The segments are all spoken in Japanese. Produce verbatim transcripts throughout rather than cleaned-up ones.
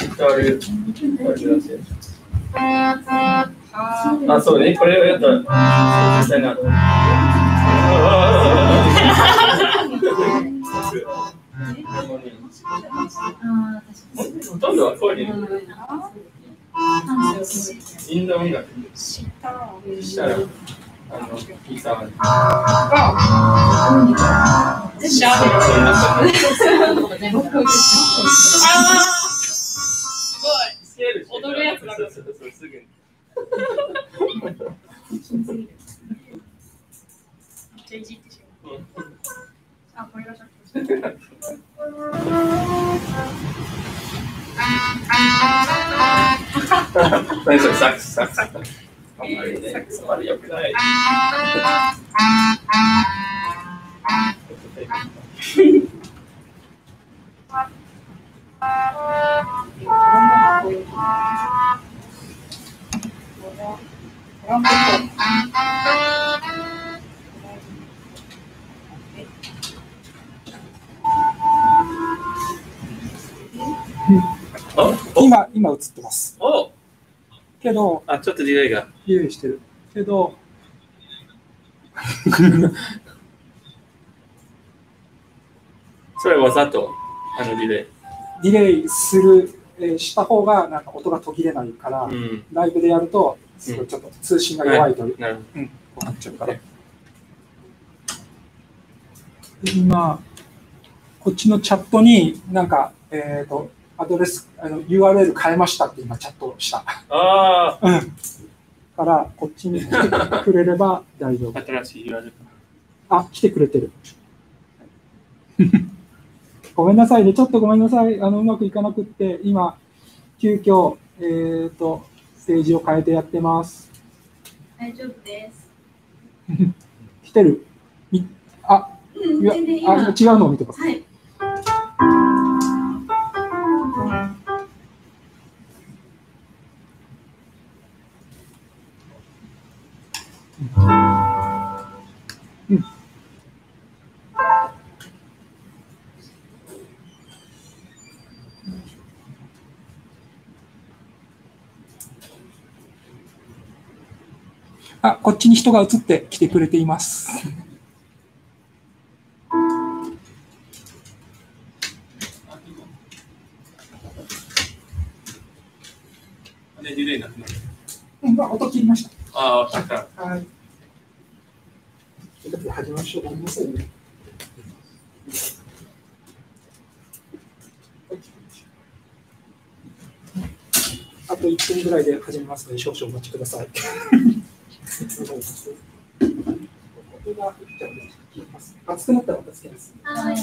あ、そうね、これをやったら実際な。ほとんどはこういうインド音楽したら、あの、ピーサーシャーすごい踊るやつだ。そうそうそう、すぐに。じゃあいじってしまう。あ、これがちょっと。何それ、サックス、サックス。あんまりね、あまり良くない。 今、今映ってます。 おけど、 あ、ちょっとディレイが。 ディレイしてる。けど、 それわざと、あのディレイ。 ディレイする、えー、した方がなんか音が途切れないから、うん、ライブでやると、すごいちょっと通信が弱いと、うん、なっちゃうから。今、こっちのチャットに、なんか、えっと、アドレス、あの ユーアールエル 変えましたって今チャットした。ああ。うん。から、こっちに来てくれれば大丈夫。 新しい ユーアールエル。 あ、来てくれてる。ごめんなさいね。ちょっとごめんなさい。あの、うまくいかなくって、今、急遽、えっと、ステージを変えてやってます。 大丈夫です。 来てる。あ、 うん、 いや、あ、違うのを見てます。はい。うん。あ、こっちに人が映ってきてくれています。 ディレイなくなる。 うん、音切りました。 ああ、分かった。 はい。ちょっと始めましょう。ごめんなさいね。あといっぷんぐらいで始めますので、少々お待ちください。熱くなったらまたつけます。はい。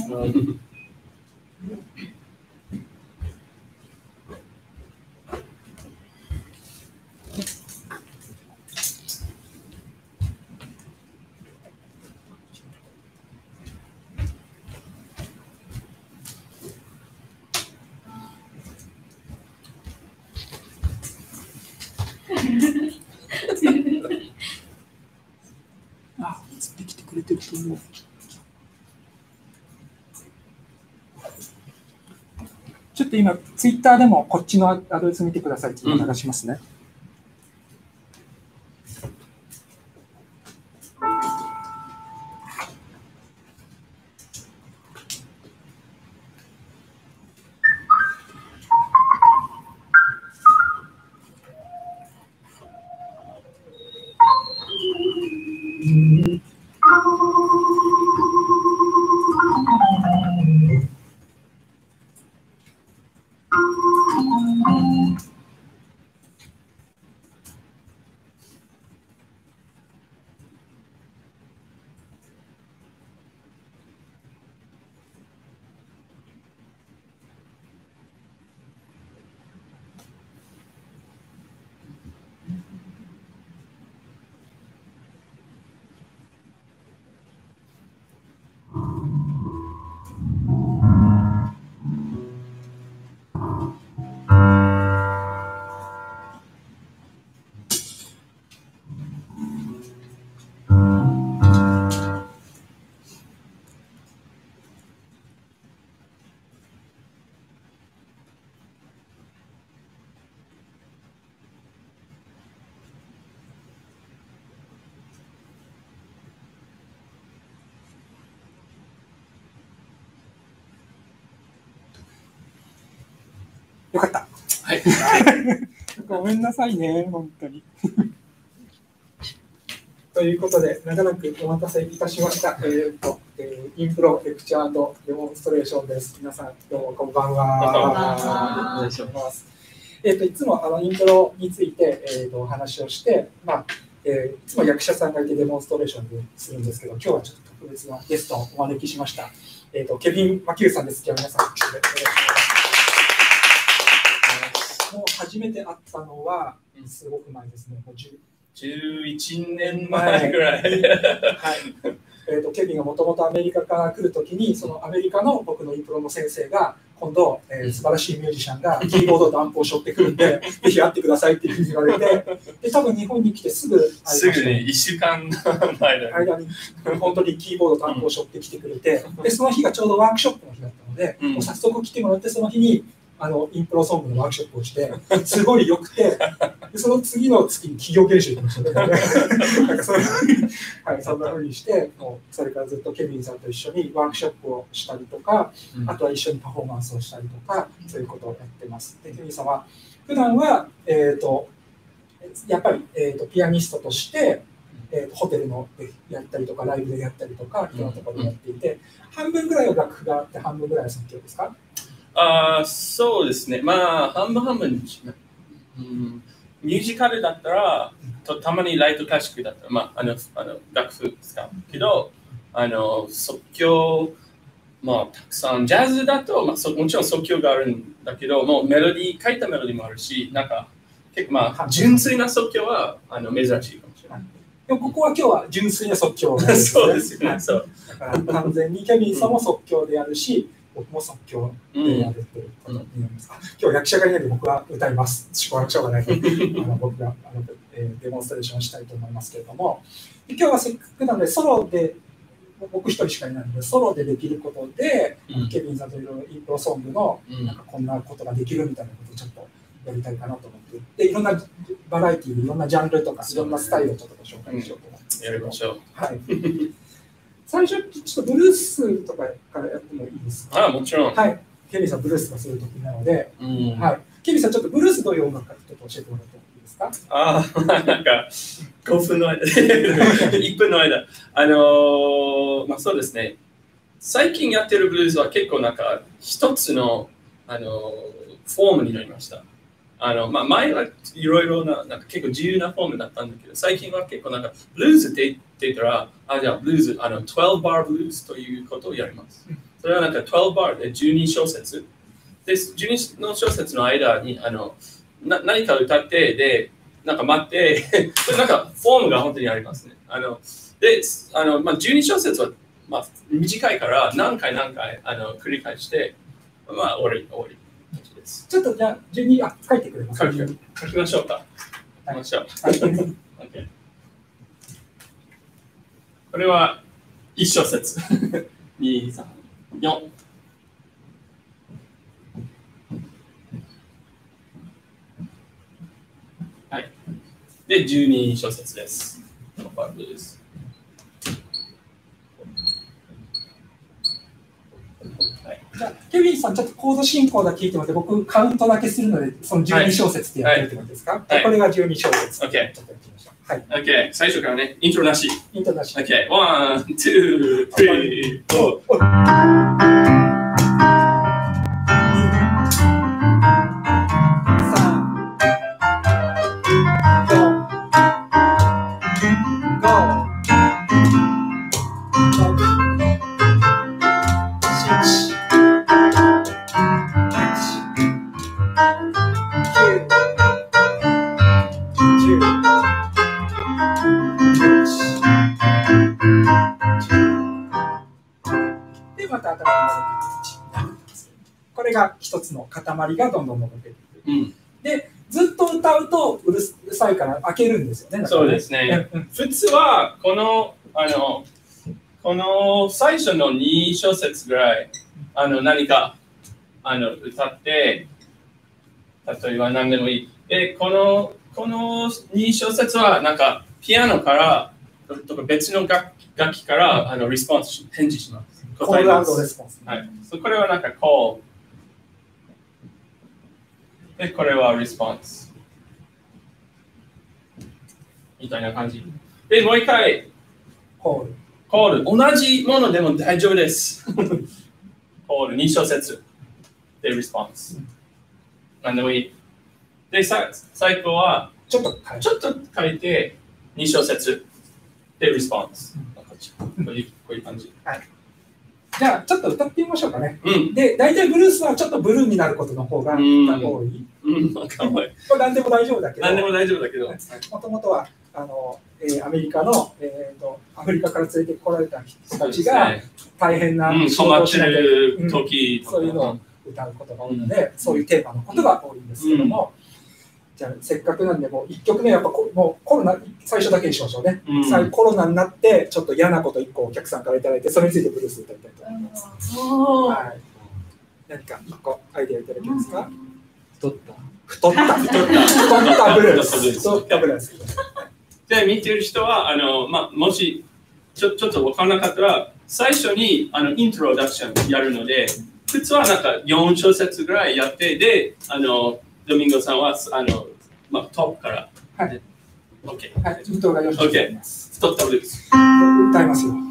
あ、映ってきてくれてると思う。ちょっと今、ツイッターでもこっちのアドレス見てくださいって流しますね。 よかった。 はい。 ごめんなさいね、本当に。ということで、長らくお待たせいたしました。えーとえー、インプロレクチャーデモンストレーションです。皆さん、どうもこんばんは。お願いします。えーと、いつもあのインプロについて、えーと、お話をして、まあえー、いつも役者さんがいてデモンストレーションでするんですけど、今日はちょっと特別なゲストをお招きしました。えーと、ケビン・マキューさんです。今日皆さん、よろしくお願いします。もう初めて会ったのは、すごく前ですね。もうじゅういちねんまえぐらい。はい。 えーと、ケビンがもともとアメリカから来るときに、そのアメリカの僕のインプロの先生が、今度、えー、素晴らしいミュージシャンがキーボードとアンプを背負ってくるんで、ぜひ会ってくださいっていうふうに言われて、で多分日本に来てすぐすぐにいっしゅうかんまえ間に本当にキーボードとアンプを背負ってきてくれて、でその日がちょうどワークショップの日だったので、うん、もう早速来てもらって、その日にあのインプロソングのワークショップをして、すごい良くて、でその次の月に企業研修行きましたね。なんかそんなふうに、はい、そんな風にして、もうそれからずっとケビンさんと一緒にワークショップをしたりとか、うん、あとは一緒にパフォーマンスをしたりとか、そういうことをやってます。でケビンさんは普段は、えーと、やっぱり、えーと、ピアニストとして、えーと、ホテルのでやったりとか、ライブでやったりとか、いろんなところでやっていて、うん、半分ぐらいは楽譜があって、半分ぐらいは即興ですか？ あそうですね、まあ、半分半分、うん、ミュージカルだったら、とたまにライトクラシックだったら、まあ、あのあの楽譜使うけど、あの即興、まあ、たくさん、ジャズだと、まあ、そもちろん即興があるんだけど、もうメロディー、書いたメロディーもあるし、なんか、結構、まあ、純粋な即興はあの珍しいかもしれない。 でもここは今日は純粋な即興なんですね。 そうですよね。そう。 だから完全にケビンさんも即興でやるし、僕も即興でやるということになります。今日役者がいないので僕は歌います。しょうがないのであの僕があの、えー、デモンストレーションしたいと思いますけれども、今日はせっかくなのでソロで、僕一人しかいないのでソロでできることで、うん、ケビンさんといろいろインプロソングのなんかこんなことができるみたいなことをちょっとやりたいかなと思って、でいろんなバラエティー、いろんなジャンルとかいろんなスタイルをちょっとご紹介しようと思います。 やりましょう。 はい。最初、ちょっとブルースとかからやってもいいですか？ ああ、もちろん。 はい。ケビンさん、ブルースがするときなので、 うん、 はい。ケビンさん、ちょっとブルースどういう音楽かちょっと教えてもらってもいいですか？ ああ、なんか、ごふんの間、いっぷんの間。あのー、まあそうですね。最近やってるブルースは結構なんか、一つの、あのー、フォームになりました。あのまあ、前はいろいろな、なんか結構自由なフォームだったんだけど、最近は結構なんか、ブルーズって言ってたら、あ、じゃあブルーズ、あの、じゅうバーブルーズということをやります。それはなんかじゅうバーでじゅうに小節。で、じゅうにの小節の間に、あの、な何か歌って、で、なんか待って、なんかフォームが本当にありますね。あので、あのまあ、じゅうに小節は、まあ、短いから何回何回あの繰り返して、まあ、終わり、終わり。 ちょっとじゃあ、じゅうに、あ、書いてくれますか？ 書きましょうか。書きましょう。okay. これはいち小節。に、さん、よん。はい。で、じゅうに小節です。 じゃあ、ケビンさん、ちょっとコード進行だけ聞いてもらって、僕、カウントだけするので、そのじゅうに小節ってやってみてもいいですか？はいはい、これがじゅうに小節。 OK。はい。OK。最初からね、イントロなし。 イントロなし。 OK。ワン、ツー、スリー、フォー。 これが一つの塊がどんどんどんどん出てくる。 うん、 で、ずっと歌うとうるさいから開けるんですよね。 そうですね。普通はこのあのこの最初のに小節ぐらいあの何かあの歌って、例えば何でもいい。で、このこのに小節はなんかピアノからとか別の楽楽器からあのリスポンス返事します。 コール&レスポンス。 はい。そこれはなんかこう。 で、これは response。みたいな感じ。で、もう一回、 コール。 コール。同じものでも大丈夫です。コール、に小節。で、response。何でもいい。で、さ最後は、 ちょっと変えちょっと変えて、に小節。で、response。こういうこういう感じ。 はい。じゃあ、ちょっと歌ってみましょうかね。 うん、 で、大体ブルースはちょっとブルーになることの方が多い。 うん、かわいい。 これ何でも大丈夫だけど。 何でも大丈夫だけど。 もともとはあの、えー、アメリカの、えーと、アフリカから連れてこられた人たちが大変な仕事をしなきゃいけない時そういうのを歌うことが多いので、うん、そういうテーマのことが多いんですけども、うん、じゃあせっかくなんで、もういっきょくめやっぱこもうコロナ最初だけにしましょうね、うん、コロナになってちょっと嫌なこといっこお客さんからいただいて、それについてブルース歌いたいと思います。はい、何かいっこアイデアいただけますか？ 太った太った太った太ったブルース太ったブルースで、見てる人はあの、まあ、もしちょ、ちょっと分からなかったら、最初にあのイントロダクションやるので、普通はなんかよん小節ぐらいやって、で、あのドミンゴさんはあの、まあ、トップから。 はい。 OK。 はい、イントロがよん小節あります。 太ったブルース。 歌いますよ。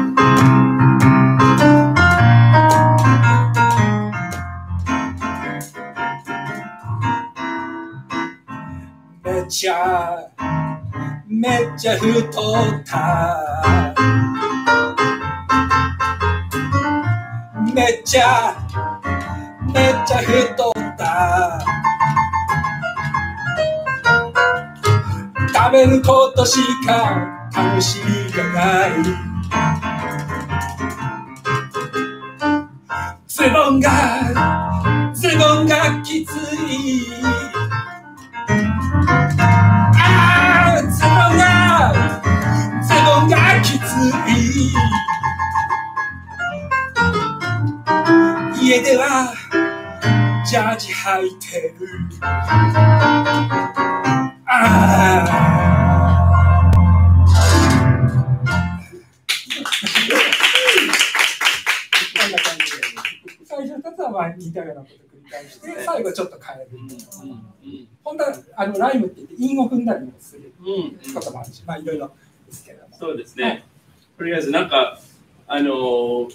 めっちゃめっちゃ太っためっちゃめっちゃ太った食べることしか楽しみがないズボンがズボンがきついズボンがズボンがきつい家ではジャージ履いてるあこんな感じで最初ふたつはまあ似たようなことを繰り返して最後ちょっと変える、うんうん、本当はあのライムって言って韻を踏んだりもすることもあるし、まあいろいろですけれども。 そうですね、はい、とりあえずなんかあの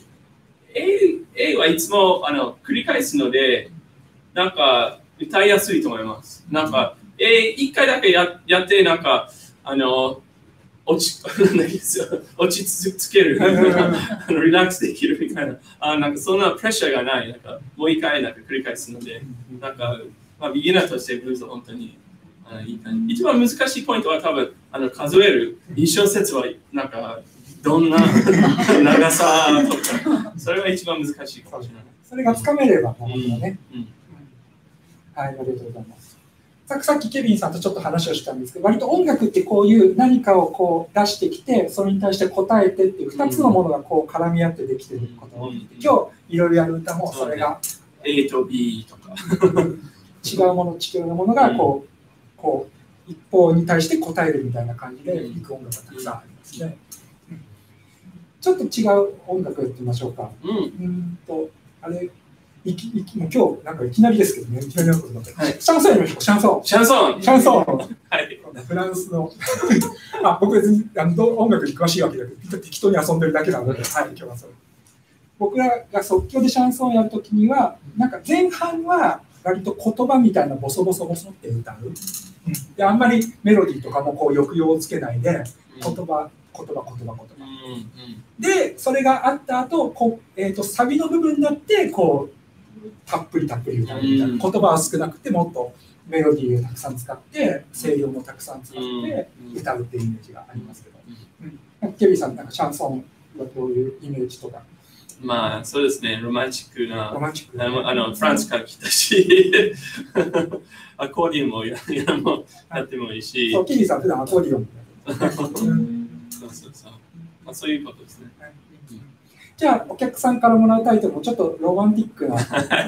A, A はいつもあの繰り返すのでなんか歌いやすいと思います。なんか A 一回だけ や, やってなんかあの落ち落ち着けるリラックスできるみたいなあなんかそんなプレッシャーがないなんかもう一回なんか繰り返すのでなんかまあビギナーとしてブルースは本当にあいい感じ。一番難しいポイントは多分あの数える一小節はなんかどんな長さとかそれが一番難しいかもしれない。 それがつかめればなるほどね、うんうん、はい、ありがとうございます。さっきケビンさんとちょっと話をしたんですけど、割と音楽ってこういう何かをこう出してきて、それに対して答えてっていうふたつのものがこう絡み合ってできていることが多い。今日いろいろやる歌もそれが A と B とか違うもの違うものがこう、こう一方に対して答えるみたいな感じでいく音楽がたくさんありますね。ちょっと違う音楽やってみましょうか。うん、うんとあれいきいき今日なんかいきなりですけどね、いきなりのことになって、はい、シャンソンやりましょう。シャンソン。 シャンソン。 シャンソン。 はい。 フランスのあ僕別にあの音楽に詳しいわけだけど、適当に遊んでるだけなので、はい、今日はそれ。僕らが即興でシャンソンをやるときには、なんか前半は割と言葉みたいなボソボソボソって歌う。うん、であんまりメロディーとかもこう抑揚をつけないで、言葉言葉言葉言葉言葉。うんうん、でそれがあった後こう、えーと、サビの部分になってこうたっぷりたっぷり歌うみたいな、うん、言葉は少なくてもっとメロディーをたくさん使って声量もたくさん使って歌うっていうイメージがありますけど、うんうん、ケビンさんなんかシャンソンはどういうイメージとか？ まあそうですね、ロマンチックなロマンチックな、 あの、あのフランスから来たしアコーディオンも や, や, もやってもいいし、 そうケビンさん普段アコーディオンそうそうそう、まあ、そういうことですね。 じゃあお客さんからもらうタイトルもちょっとロマンティックな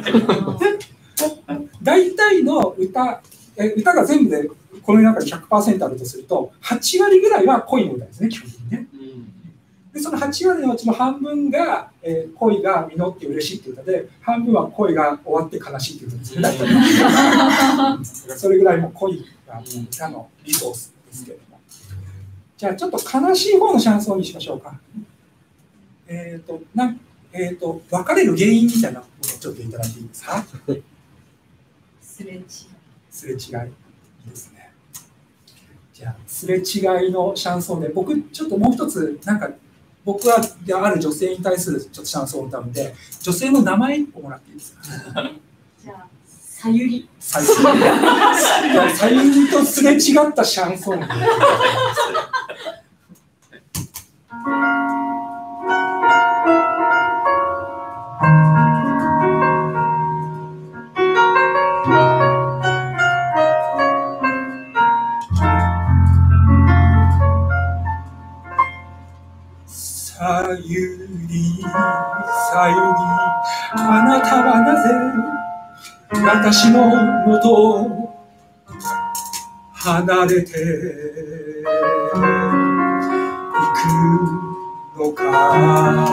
大体の歌え歌が全部でこの中に ひゃくパーセント あるとするとはち割ぐらいは恋の歌ですね、基本的にね。 でそのはちわりのうちの半分が、えー、恋が実って嬉しいっていう歌で、半分は恋が終わって悲しいっていう歌ですよね。それぐらいもう恋が歌のリソースですけれども。じゃあちょっと悲しい方のシャンソンにしましょうか。えっ、ー、と、なんえっ、ー、と、別れる原因みたいなものをちょっといただいていいですか。 すれ違い。 すれ違いですね。じゃあ、すれ違いのシャンソンで、僕、ちょっともう一つ、なんか、僕はである女性に対するちょっとシャンソンを歌うので、女性の名前をもらっていいですか。 じゃあ、さゆり。 さゆり。さゆりとすれ違ったシャンソン。さゆり、さゆり、あなたはなぜ私のもとを離れていくのか。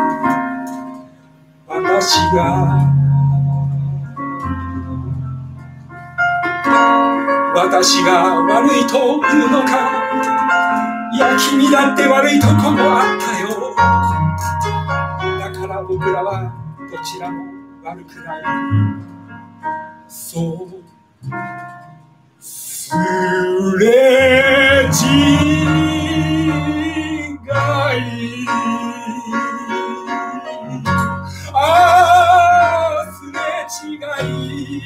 私が私が悪いというのか。いや、君だって悪いとこもあったよ。だから僕らはどちらも悪くない。そうすれ違い、ああすれ違い、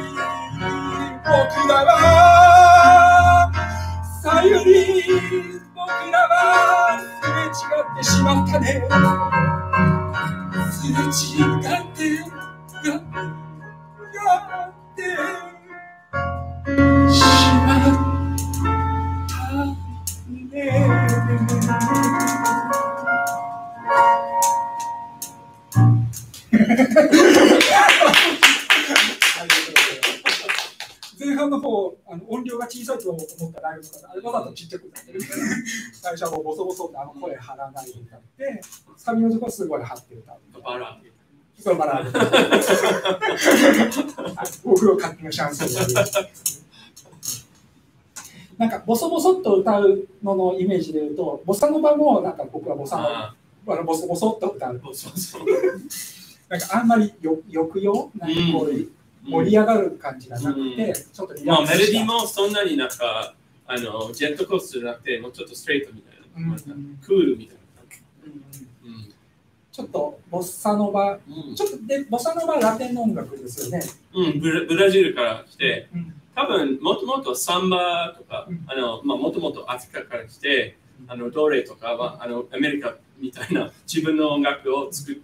僕らはさゆり、僕らはすれ違ってしまったね。すれ違ってややってしまったね。前半の方、あの音量が小さいと思ったライブとか、あれわざとちっちゃくなってる。最初はもうボソボソってあの声張らないで歌って、サビのところすごい張って歌う。 バラそうバラ僕の勝手なシャンソンなんかボソボソっと歌うののイメージで言うと、ボサノバもなんか僕はボサノバ、あのボソボソっと歌う。なんかあんまりよ抑揚なんかこう盛り上がる感じがなくて、うん、ちょっとリラックスした。まあメロディーもそんなになんかあのジェットコースじゃなくて、もうちょっとストレートみたいな、うん、クールみたいな。 ちょっとボッサノバ、うん、ちょっとでボッサノバラテンの音楽ですよね。 うん、ブラ、ブラジルから来て、うん、多分もともとサンバとか、うん、あのまあもともとアフリカから来て、あのドレとかはあのアメリカみたいな自分の音楽を作って、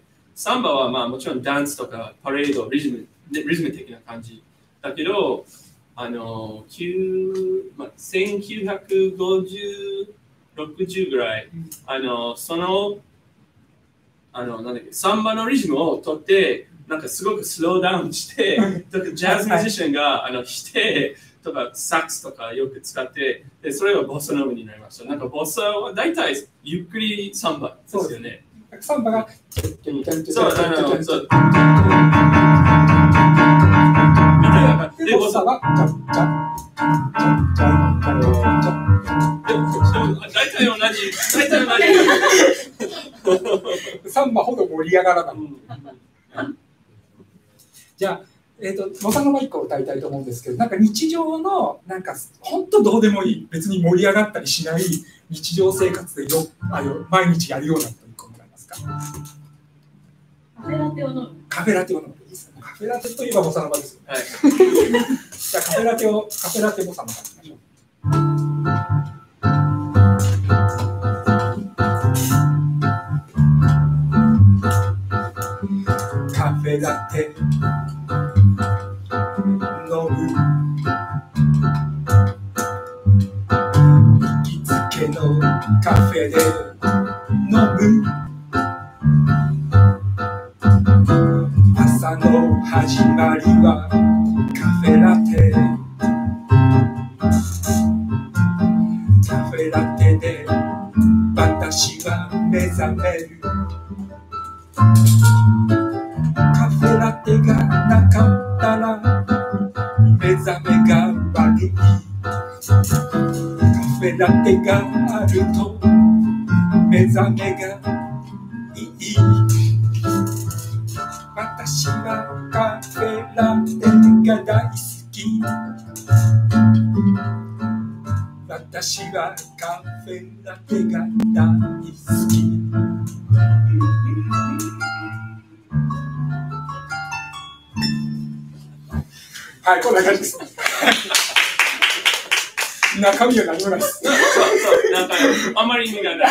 サンバはまあもちろんダンスとかパレード、リズム、リズム的な感じだけど、あのまあ、せんきゅうひゃくごじゅう、ろくじゅうぐらい、うん、あのそのあのなんだっけサンバのリズムを取ってなんかすごくスローダウンしてジャズミュージシャンがあのしてとかサックスとかよく使ってでそれがボサノバになりました。なんかボサは大体ゆっくりサンバですよね。 サンバがそうあのそうみたいな感じでボサは大体同じ大体同じサンバほど盛り上がらない。じゃあ、えーと、ボサノバいっこ歌いたいと思うんですけど、なんか日常の、なんか本当どうでもいい、別に盛り上がったりしない日常生活でよあの毎日やるようなこといっこもらえますか。 カフェラテを飲む。 カフェラテを飲むいいですね。カフェラテといえばボサノバですよね。はい、じゃあカフェラテを、カフェラテボサノバにしましょう。カフェラテ飲む行きつけのカフェで飲む朝の始まりはカフェラテカフェラテで私は目覚めるカフェラテがなかったら目覚めが悪いカフェラテがあると目覚めがいい私はカフェラテが大好き私はカフェラテが大好きはい、こんな感じです。中身は何もないです。 そうそう、なんかあまり意味がない。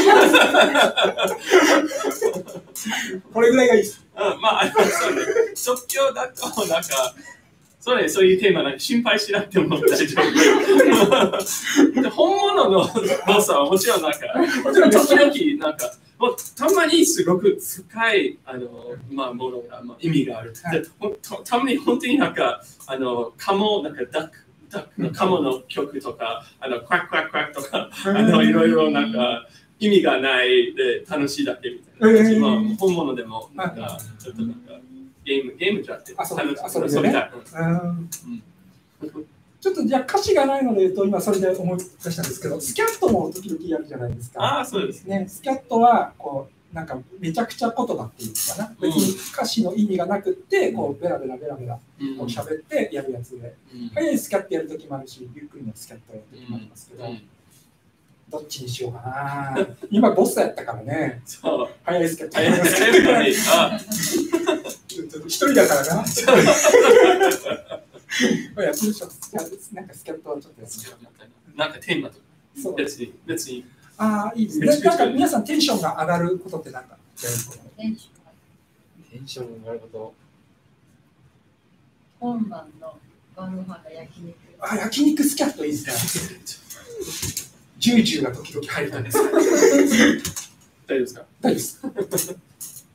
これぐらいがいいです。 うん、まあ、そうね。即興だと、なんか、そうね、そういうテーマなんか心配しなくても大丈夫。本物の動作はもちろんなんか、もちろん時々なんか、もうたまにすごく深いあの、まあ、ものが、まあ、意味がある。はい、でた, たまに本当になんか、あのカモ、なんかダック、ダックのカモの曲とか、あのクワックワックワックとか、あのいろいろなんか意味がないで楽しいだけみたいな。えー、まあ、本物でもなんか、ちょっとなんかゲーム、ゲームじゃなくて、 遊びたい。ちょっとじゃあ歌詞がないので言うと今それで思い出したんですけど、スキャットも時々やるじゃないですか。 ああ、そうですね。スキャットはこうなんかめちゃくちゃ言葉っていうかな、別に歌詞の意味がなくってこうベラベラベラベラこう喋ってやるやつで、うん、早いスキャットやるときもあるし、ゆっくりのスキャットやるときもありますけど、うん、どっちにしようかな。今ボスやったからね。 そう。 早いスキャットやる一人だからな。やってる人なんかスキャットはちょっとやるなんかテーマとか。そう別に別に。 ああいいですね。なんか皆さんテンションが上がることってなんかテンションが上がること。 本番の晩ご飯が焼肉。 あ焼肉スキャットいいですね。ジュージューが時々入るんです。大丈夫ですか？ 大丈夫です。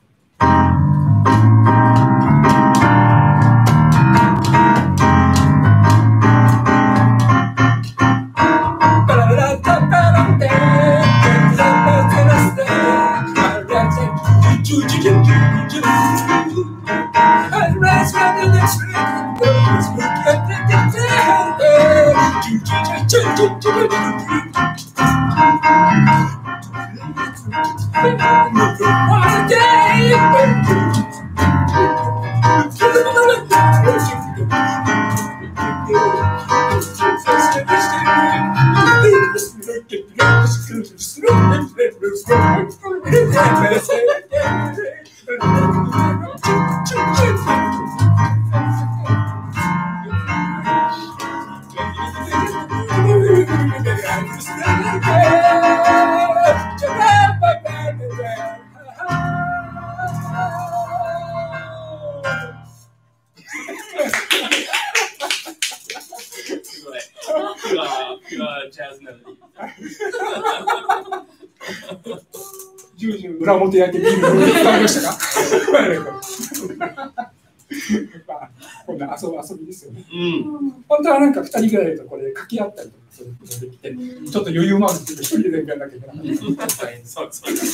裏表焼きビールに使いましたか？まあ、こんな遊び遊びですよね。うん、本当はなんかふたりぐらいとこれ掛け合ったりとかそういうことできて、うん、ちょっと余裕もあるっていうと一人でやらなきゃいけなかった。そう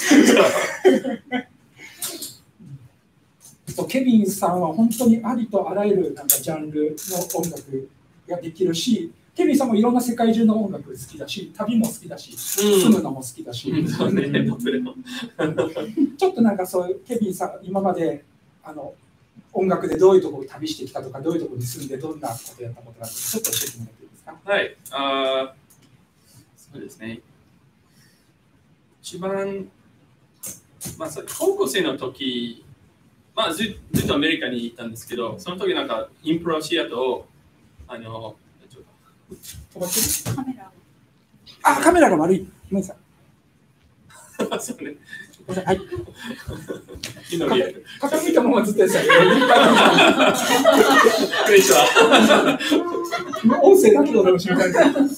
そうケビンさんは本当にありとあらゆるなんかジャンルの音楽ができるし、ケビンさんもいろんな世界中の音楽好きだし、旅も好きだし、うん、住むのも好きだし、うん、ちょっとなんかそういうケビンさん今まであの音楽でどういうところを旅してきたとか、どういうところに住んでどんなことやったことがあるかちょっと教えてもらっていいですか？ はい、あそうですね。一番、まあ、高校生の時、まあ、ず, ずっとアメリカに行ったんですけど、その時なんかインプロシアトをあの止まってる？ カメラ。 あ、カメラが悪い。ごめんなさい。 そうね。 はい。傾いたままずっとやってた。音声だけどでも知りたい。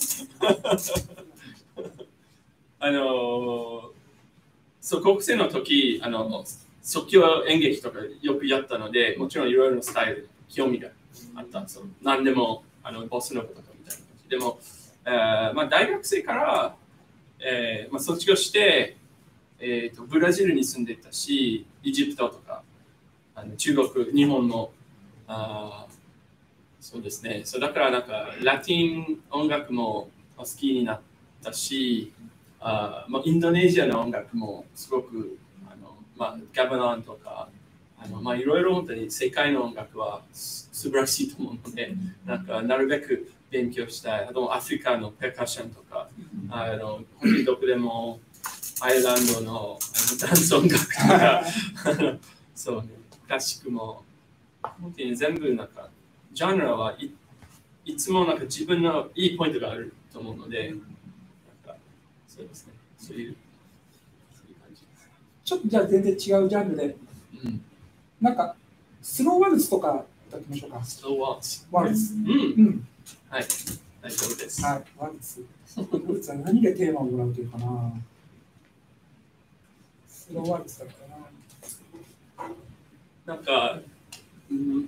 あのー、そう高校生の時、あの即興演劇とかよくやったので、もちろんいろいろなスタイル興味があった。そう何でもあのボスのこととかみたいな感じ。でも、えーまあ、大学生から、えーまあ、卒業して、 えー、とブラジルに住んでいたし、エジプトとか、あの中国、日本の、あそうですね、そうだからなんかラティン音楽も好きになったし、あまあ、インドネシアの音楽もすごく、あのまあ、ガバナンとか、あのまあ、いろいろ本当に世界の音楽は素晴らしいと思うので、なんかなるべく勉強したい。あとアフリカのペカッションとか、あの本当にどこでもアイルランドのダンス音楽とか、そうね、クラシックも、本当に全部なんか、ジャンルはい、いつもなんか自分のいいポイントがあると思うので、なんかそうですね、そういう、そういう感じです。 ちょっとじゃあ全然違うジャンルで、うん、なんかスローワルツとか歌ってみましょうか。 スローワルツ。 ワルツ。うん。うん、 はい、大丈夫です。 はい、ワルツ。ワルツは何でテーマをもらうというかな。スローワルツだったな。 なんか、うん、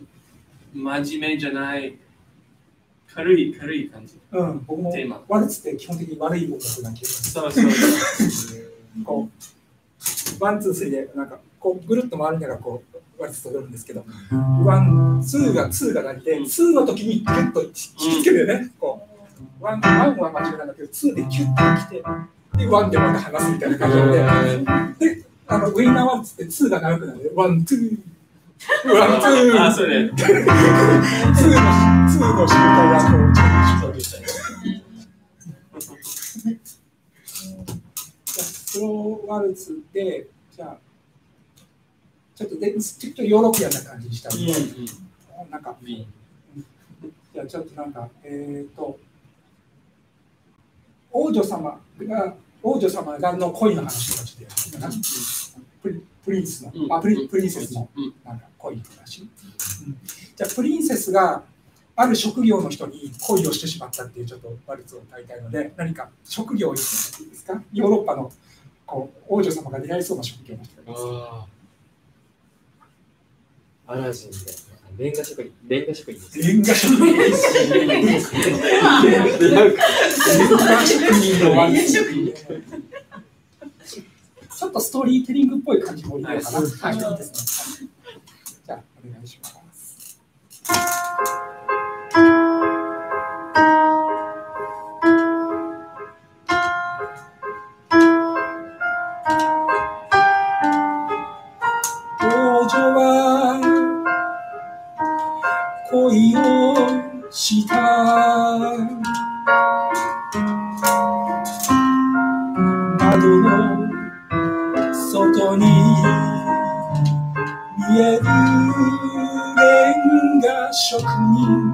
真面目じゃない、軽い、軽い感じ。 うん、僕もテーマ。 ワルツって基本的に悪い音楽な気がする。そうそうそう。 こう、ワン、ツー、スリーで、なんか、こう、ぐるっと回りながら、こう、ワルツと踊るんですけど、ワン、ツーが、ツーが鳴って、ツーの時にギュッと引きつけてね、こう、ワン、ワンは真面目なんだけど、ツーでキュッと来て、で、ワンでまた離すみたいな感じで、で、あの、ウィンナーワルツってツーが長くなるので、ワン、ツー、ワン、ツー、 あ、それ。ツーの、ツーの瞬間がこう、チェンジそうでしたね。じゃあ、スローワルツで、じゃあ、ちょっとで、ちょっとヨーロピアンな感じにしたので、うん、なんか、うん、じゃあちょっとなんか、えっ、ー、と、王女様が、王女様がの恋の話とかちょっとやってみたかな。プリプリンスの、うん、あプリ、プリンセスのなんか恋の話、うん、じゃあプリンセスがある職業の人に恋をしてしまったっていうちょっとワルツを歌いたいので、何か職業いいですか？ヨーロッパのこう王女様が出会いそうな職業の人がいます。 アラジンでレンガ職人、レンガ職人です。 レンガ職人です。レンガ職人のワルツ。ちょっとストーリーテリングっぽい感じもいいのかな。はい、いいですね。じゃあ、お願いします。王女は恋をした窓の外に見えるレンガ職人、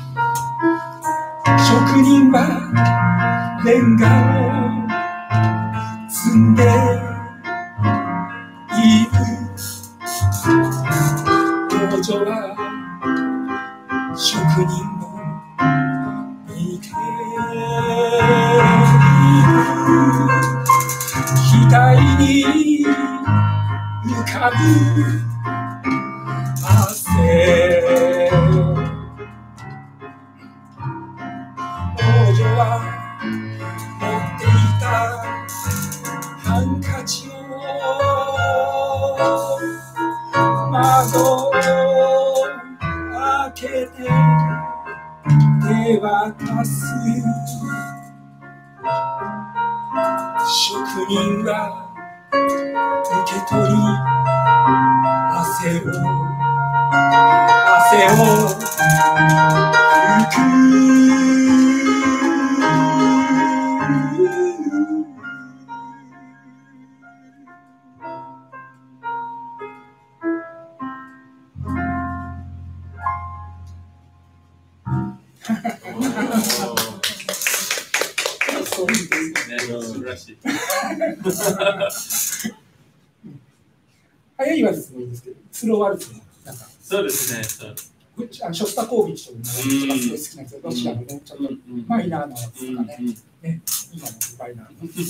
職人はレンガを積んでいる。王女は職人を見ている。額に浮かぶ汗、王女は持っていたハンカチを窓を開けて手渡す。職人は受け取り汗を汗を拭く。そうですね。素晴らしい。早いワルツもいいですけど、スローワルツもなんか。 そうですね。そうあのショスタコービッチというのが一番好きなんですよ。ロシアのね、ちょっとマイナーなやつとかね、ね、今のマイナー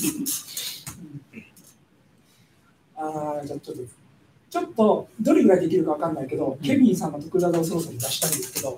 な。ああ、じゃあちょっと、ちょっとどれぐらいできるかわかんないけど、ケビンさんの得意技をそろそろ出したいんですけど、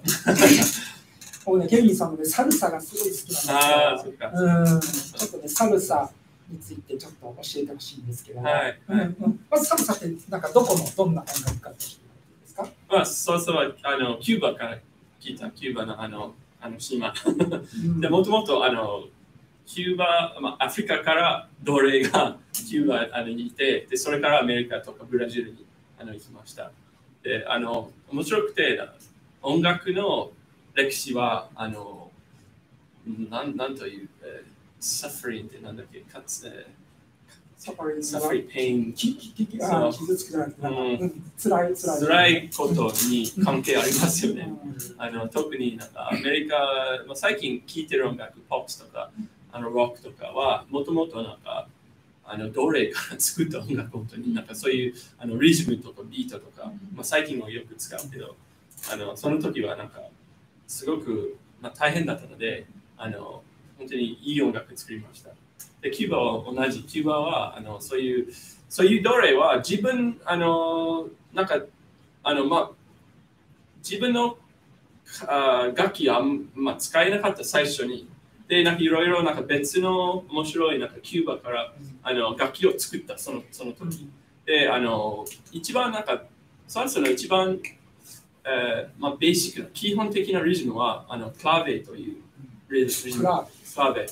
僕ね、ケビンさんのね、サルサがすごい好きなんですよ。 ああ、そっか。 うん、ちょっとね、サルサ、 についてちょっと教えてほしいんですけど、 はいうんうん、まずサムさんってなんかどこのどんな音楽家としてですか？ まあ、そうそうあのキューバから聞いたキューバのあのあの島でもともとあのキューバ、まあ、アフリカから奴隷がキューバあのにいてでそれからアメリカとかブラジルにあの行きました。であの面白くて音楽の歴史はあのなんなんという、えー、サフリンってなんだっけかつ、えーサフリンサフリン、ペイン、 傷つくじゃなくて、うん、つらい、つらい。 辛いことに関係ありますよね。あの特になんかアメリカ、まあ、最近聴いてる音楽、ポップスとかあのロックとかは、もともとなんかあの奴隷から作った音楽、本当になんかそういうあのリズムとかビートとか、まあ、最近もよく使うけど、あのその時はなんかすごく、まあ、大変だったので、あの本当にいい音楽作りました。でキューバは同じ。キューバはあのそういうそういう奴隷は自分あのなんかあのまあ自分のあ楽器は、まあ、使えなかった最初に。でなんかいろいろなんか別の面白いなんかキューバからあの楽器を作ったそのその時。であの一番なんかサルサの一番、えーまあ、ベーシックな基本的なリズムはあのクラベというリズム。クラベ。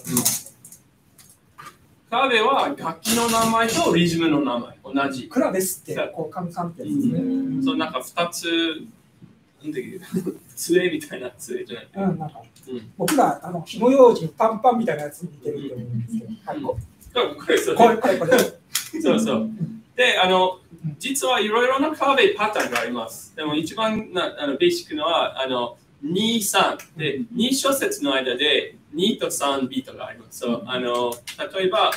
クラベは楽器の名前とリズムの名前同じ。 クラベスってこうカンカンってやつですね。うん、 そうなんか二つなんていう杖みたいな杖じゃない。 うんなんかうん、僕らあの紐用紙パンパンみたいなやつに似てると思うんですけど。はい、これそうこれこれこれ。 そうそう。であの実はいろいろなクラベパターンがあります。でも一番なあのベーシックのはあのに、さんでに小節の間でにとさんビートがあります。そうあの例えば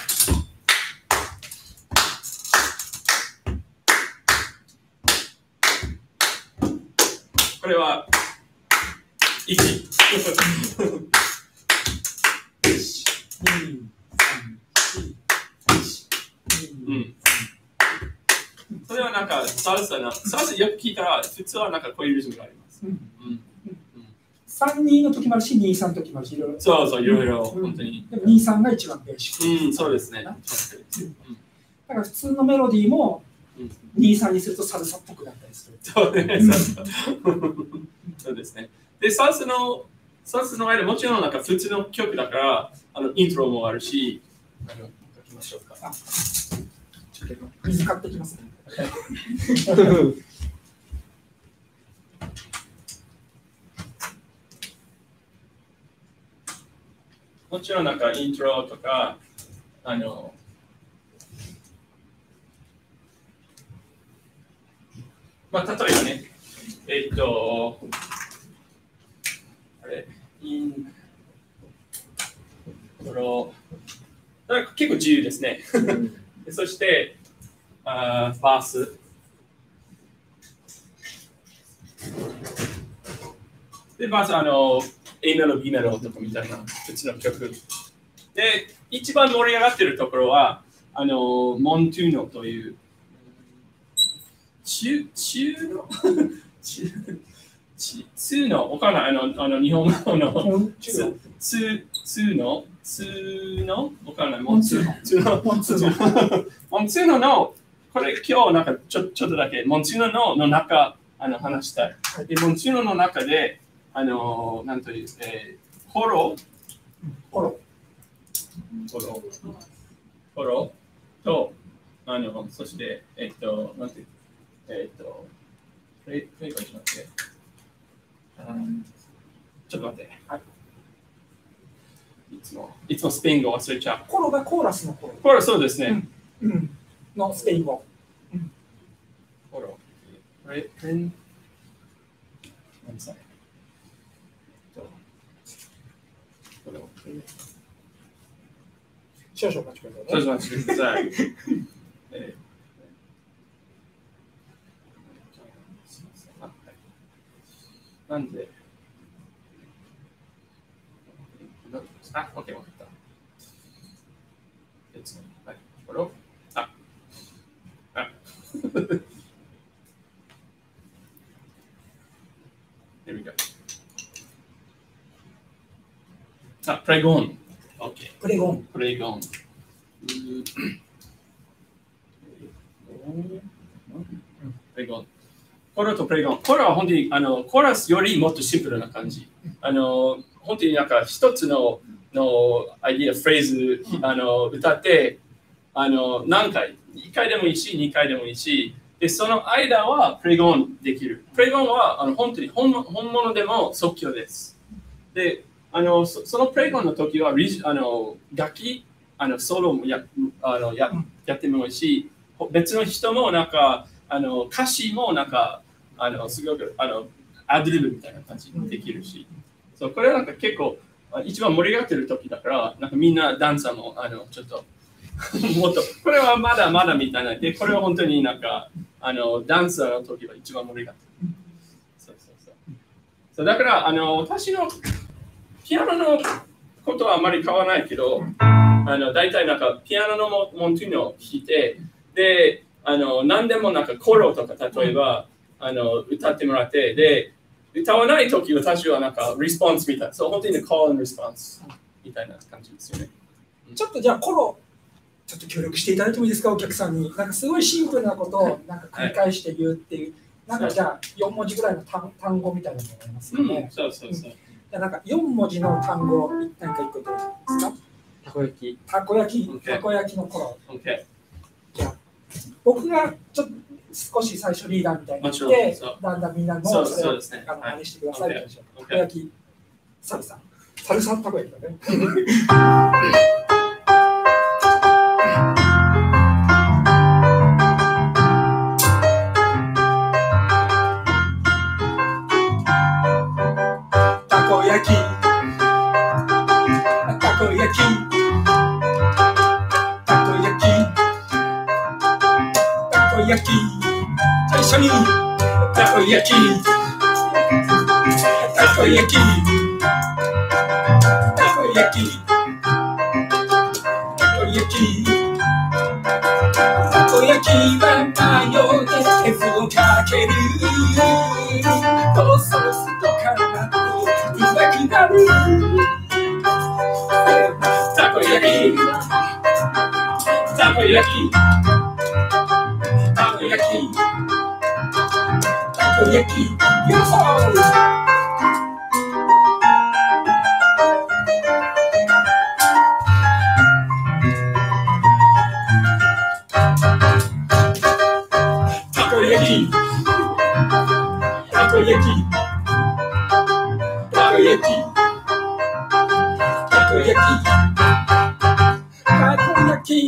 これはいち。うん、それはなんかサルサのサルサよく聞いたら普通はなんかこういうリズムがあります。うんうんさん、にの時もあるし、に、さんの時もあるし、いろいろ。 そうそう、いろいろ、本当に。 でもに、さんが一番ベーシック。 うん、そうですね。だから普通のメロディーもに、さんにするとサルサっぽくなったりする。 そうね、そうですね。で、サルサの、サルサの間、もちろんなんか普通の曲だから、あのイントロもあるし、あの、書きましょうか。 ちょっと水買ってきますね。 もちろんなんかイントロとか、あの、まあ、例えばね、えっと、あれ、イントロ、なんか結構自由ですね。でそして、あバース。で、バース、あの、A メロ、B メロとかみたいな普通の曲。で、一番盛り上がってるところは、あの、モントゥーノという、中、中の中、中の、わからない、あの、あの日本語の、つ、つ、つの、つの、わからない、モンツーノ。つの、モンツーノ。モンツーノの、これ今日なんかちょちょっとだけ、モンツーノのの中、あの話したい。で、モンツーノの中で、あの、なんという、えー、ホロ、 ホロ、 ホロ、ホロと、あの、そして、えっと、なんていう、えっと、プレイ、プレイがしまって、ちょっと待って、はい。いつも、いつもスペイン語忘れちゃう。 コロがコーラスのコロ。 コーラスそうですね。 うん。うん、のスペイン語。うん、 コロ。プレイ、プレイ、何歳少々お待ちください、ね。 少々お待ちください。えー、なんであ、OK、わかった。別に、はい、これを、あ、あ、Here we go. あ、プレゴン。OK。 プレゴン。 プレゴン。 プレゴン。コーラとプレゴン。コーラは本当にあのコーラスよりもっとシンプルな感じ。あの本当になんか一つののアイディア、フレーズ、あの歌って、あの何回、いっかいでもいいし、にかいでもいいし、でその間はプレゴンできる。プレゴンはあの本当に 本, 本物でも即興です。で、あの そ, そのプレゴンの時はリあの楽器、あのソロも や, あの や, やってもいいし、別の人もなんかあの歌詞もなんかあのすごくあのアドリブみたいな感じでできるし、そうこれはなんか結構一番盛り上がってる時だから、なんかみんなダンサーもあのちょっともっとこれはまだまだみたいなで、これは本当になんかあのダンサーの時は一番盛り上がってる。そうそうそう。そうだからあの私のピアノのことはあまり変わらないけど、あの大体なんかピアノのモンティーノを弾いて、であの何でもなんかコロとか例えばあの歌ってもらって、で歌わないとき私はなんかリスポンスみたいな、そう本当に call and response みたいな感じですよね。 ちょっとじゃあコロちょっと協力していただいてもいいですか、お客さんに。なんかすごいシンプルなことをなんか繰り返して言うっていう、はい、なんかじゃあよん文字ぐらいの単単語みたいなのがありますよね。うん、そうそうそう。じゃあなんかよん文字の単語何かいっこ言ってもらっていいですか。 たこ焼き。 たこ焼き、okay. たこ焼きのコロ。 Okay. じゃあ僕がちょっと少し最初リーダーみたいに言って、だんだんみんなのそれを真似してください。たこ焼き、サルサ。サルサたこ焼きだね。たこ焼き、たこ焼き、たこ焼き、たこ焼き、最初にたこ焼き、たこ焼き、たこ焼き、たこ焼き、たこ焼きはマヨネーズをかける、とソースとからとうまくなる。たこ焼き、たこ焼き、たこ焼き、たこ焼き、よいしょ。たこ焼き、たこ焼き、たこ焼き、たこ焼き、たこ焼き。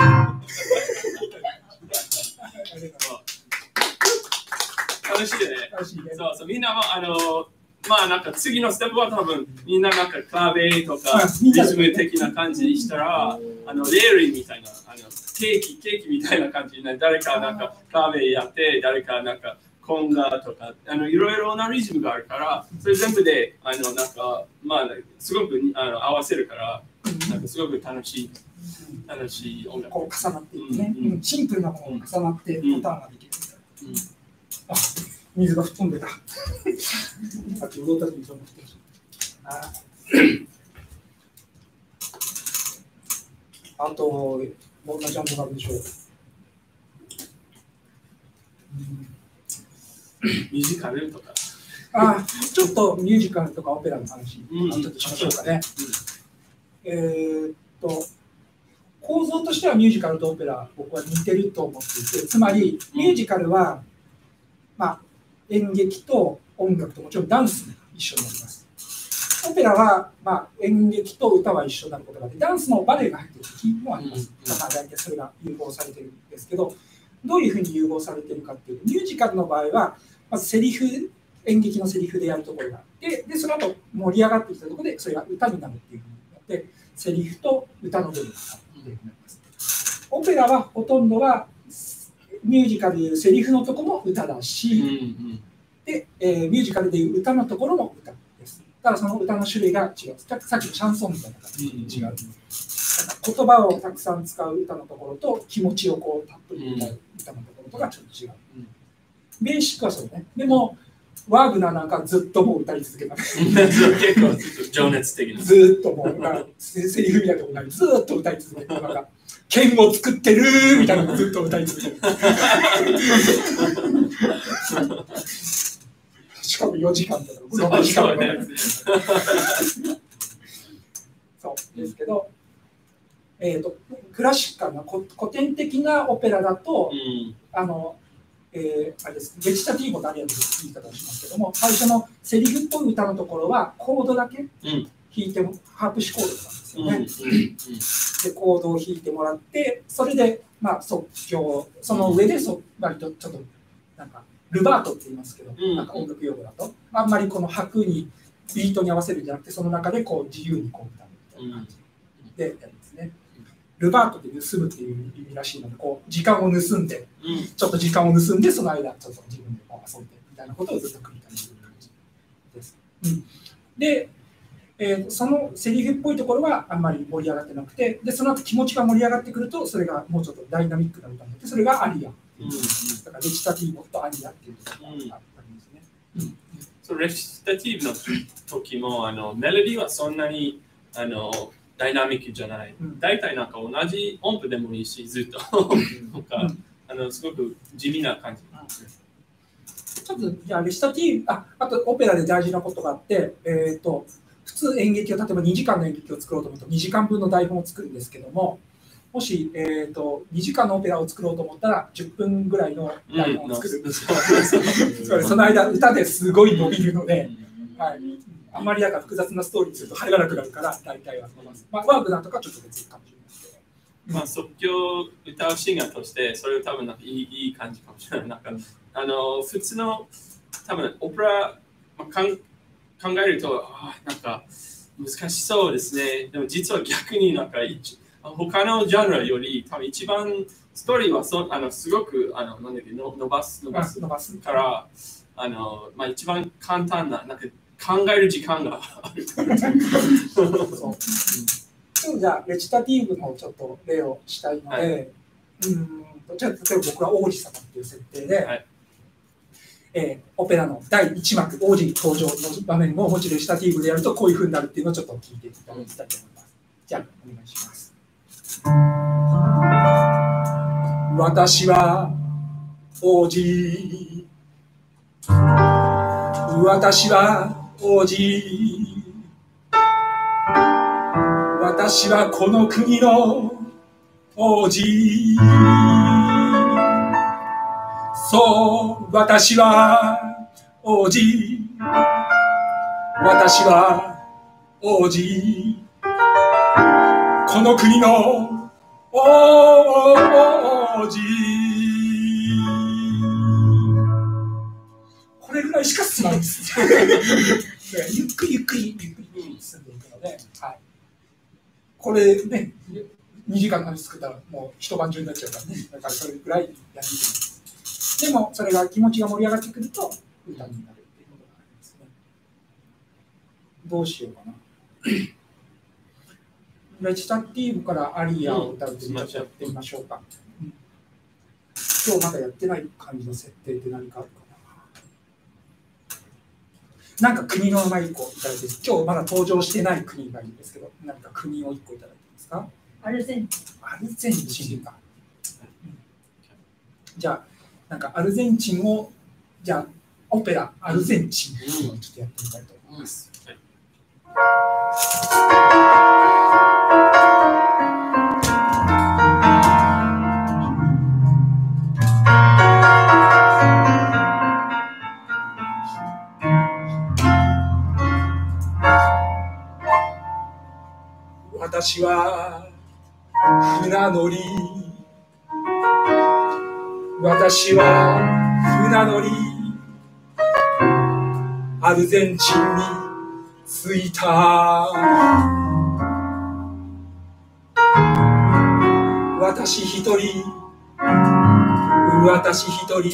楽しいね。そうそう、みんなもあのまあなんか次のステップは多分みんななんかクラベとかリズム的な感じにしたら、あのレーリーみたいなあのケーキケーキみたいな感じになる。誰かなんかクラベやって、誰かなんかコンガとかあのいろいろなリズムがあるから、それ全部であのなんかまあすごくあの合わせるから、なんかすごく楽しい楽しい音楽。 こう重なっていくね、うんうん、シンプルなものが重なってパターンができるみたいな。うんうん、あ、水が吹っ飛んでた。さっき踊った時にそう思ってた。ああと、どんなジャンルがあるでしょう。 ミュージカルとか。 あ、ちょっとミュージカルとかオペラの話、うん、ちょっとしましょうかね。うん、えー、っと、構造としてはミュージカルとオペラ、僕は似てると思っていて、つまりミュージカルは、まあ、演劇と音楽ともちろんダンスが一緒になります。オペラは、まあ、演劇と歌は一緒になることがあって、ダンスのバレエが入っている時もあります。だから大体それが融合されているんですけど、どういうふうに融合されているかっていうと、ミュージカルの場合は、まずセリフ、演劇のセリフでやるところがあって、でその後盛り上がってきたところで、それが歌になるっていうふうになって、セリフと歌の部分があるっていうふうになります。オペラはほとんどは、ミュージカルでいうセリフのところも歌だし、うんうん、で、えー、ミュージカルでいう歌のところも歌です。ただその歌の種類が違う。さっきのシャンソンみたいな感じで違う。うんうん、言葉をたくさん使う歌のところと気持ちをこうたっぷり歌う歌のところとがちょっと違う。うん、ベーシックはそうね。でもワーグナーなんかずっともう歌い続けた。 結構情熱的な。 ずっともう、セリフ見たことない。ずっと歌い続けて、なんか、剣を作ってるみたいなのをずっと歌い続けて。しかもよじかんとか、ろくじかんとか。そうですけど、えーと、クラシックな古典的なオペラだと、うん、あの、えー、あれです、レチタティーボとアリアという言い方をしますけども、最初のセリフっぽい歌のところはコードだけ弾いても、うん、ハープシコードなんですよね。うんうん、で、コードを弾いてもらって、それで、まあ、即興、その上でそ、割とちょっと、なんか、ルバートって言いますけど、うん、なんか音楽用語だと、あんまりこの拍に、ビートに合わせるんじゃなくて、その中でこう自由にこう歌うみたいな感じでやるんですね。ルバートって盗むっていう意味らしいので、こう時間を盗んで、うん、ちょっと時間を盗んで、その間、ちょっと自分でこう遊んでみたいなことをずっと繰り返している感じです。うん、で、えー、そのセリフっぽいところはあんまり盛り上がってなくて、でその後気持ちが盛り上がってくると、それがもうちょっとダイナミックな歌になって、それがアリア。うん、だからレチタティーボとアリアっていうところがありますね。うんうん、 そレチタティーボの時もあのメロディーはそんなにあのダイナミックじゃない。大体なんか同じ音符でもいいし、ずっとなんか、うん、あのすごく地味な感じなんですね。 ちょっとじゃあレチタティーボ、あ、あとオペラで大事なことがあって、えーと、普通演劇を例えばにじかんの演劇を作ろうと思うとにじかんぶんの台本を作るんですけども、もし、えーと、にじかんのオペラを作ろうと思ったらじゅっぷんぐらいの台本を作るんですよ。うん、その間歌ですごい伸びるので、はい、あんまりなんか複雑なストーリーにすると入らなくなるから大体は伸ばす。まあ、ワーグナーとかちょっと別かもしれないですけど。 まあ、即興歌うシンガーとしてそれは多分なんかいい、いい感じかもしれない。なんかあの普通の多分オペラ、まあ、かん考えるとあなんか難しそうですね。でも実は逆になんか他のジャンルより多分一番ストーリーはそあのすごくあのなんだっけの伸ばす伸ばす伸ばすからあの、まあ、一番簡単ななんか考える時間があるから。 そうそうじゃあレチタティーブのちょっと例をしたいので、はい、うんじゃあ例えば僕は王子様っていう設定で、はいえー、オペラのだいいち幕王子登場の場面をもちろんレチタティーブでやるとこういう風になるっていうのをちょっと聞いていただきたいと思います。じゃあお願いします。私は王子、私は王子、私はこの国の王子、そう私は王子、私は王子、この国の王子。これぐらいしか進まないです。ゆっくりゆっくりゆっくり進んでいくので、はい、これね、にじかんかん作ったらもう一晩中になっちゃうからね、だからそれぐらいやっていきます。でもそれが気持ちが盛り上がってくると歌になるっていうことがありますね。どうしようかな。レチタティーブからアリアを歌うってやってみましょうか。うん、今日まだやってない感じの設定って何かあるかな。なんか国の名前いっこいただいて、今日まだ登場してない国がいいんですけど、何か国をいっこいただいてますか？ アルゼンチン。 アルゼンチンか。うん、じゃあ、なんかアルゼンチンを、じゃあ、オペラ、アルゼンチンをちょっとやってみたいと思います。うんはい私は船乗り、私は船乗り、アルゼンチンに着いた。私一人、私一人、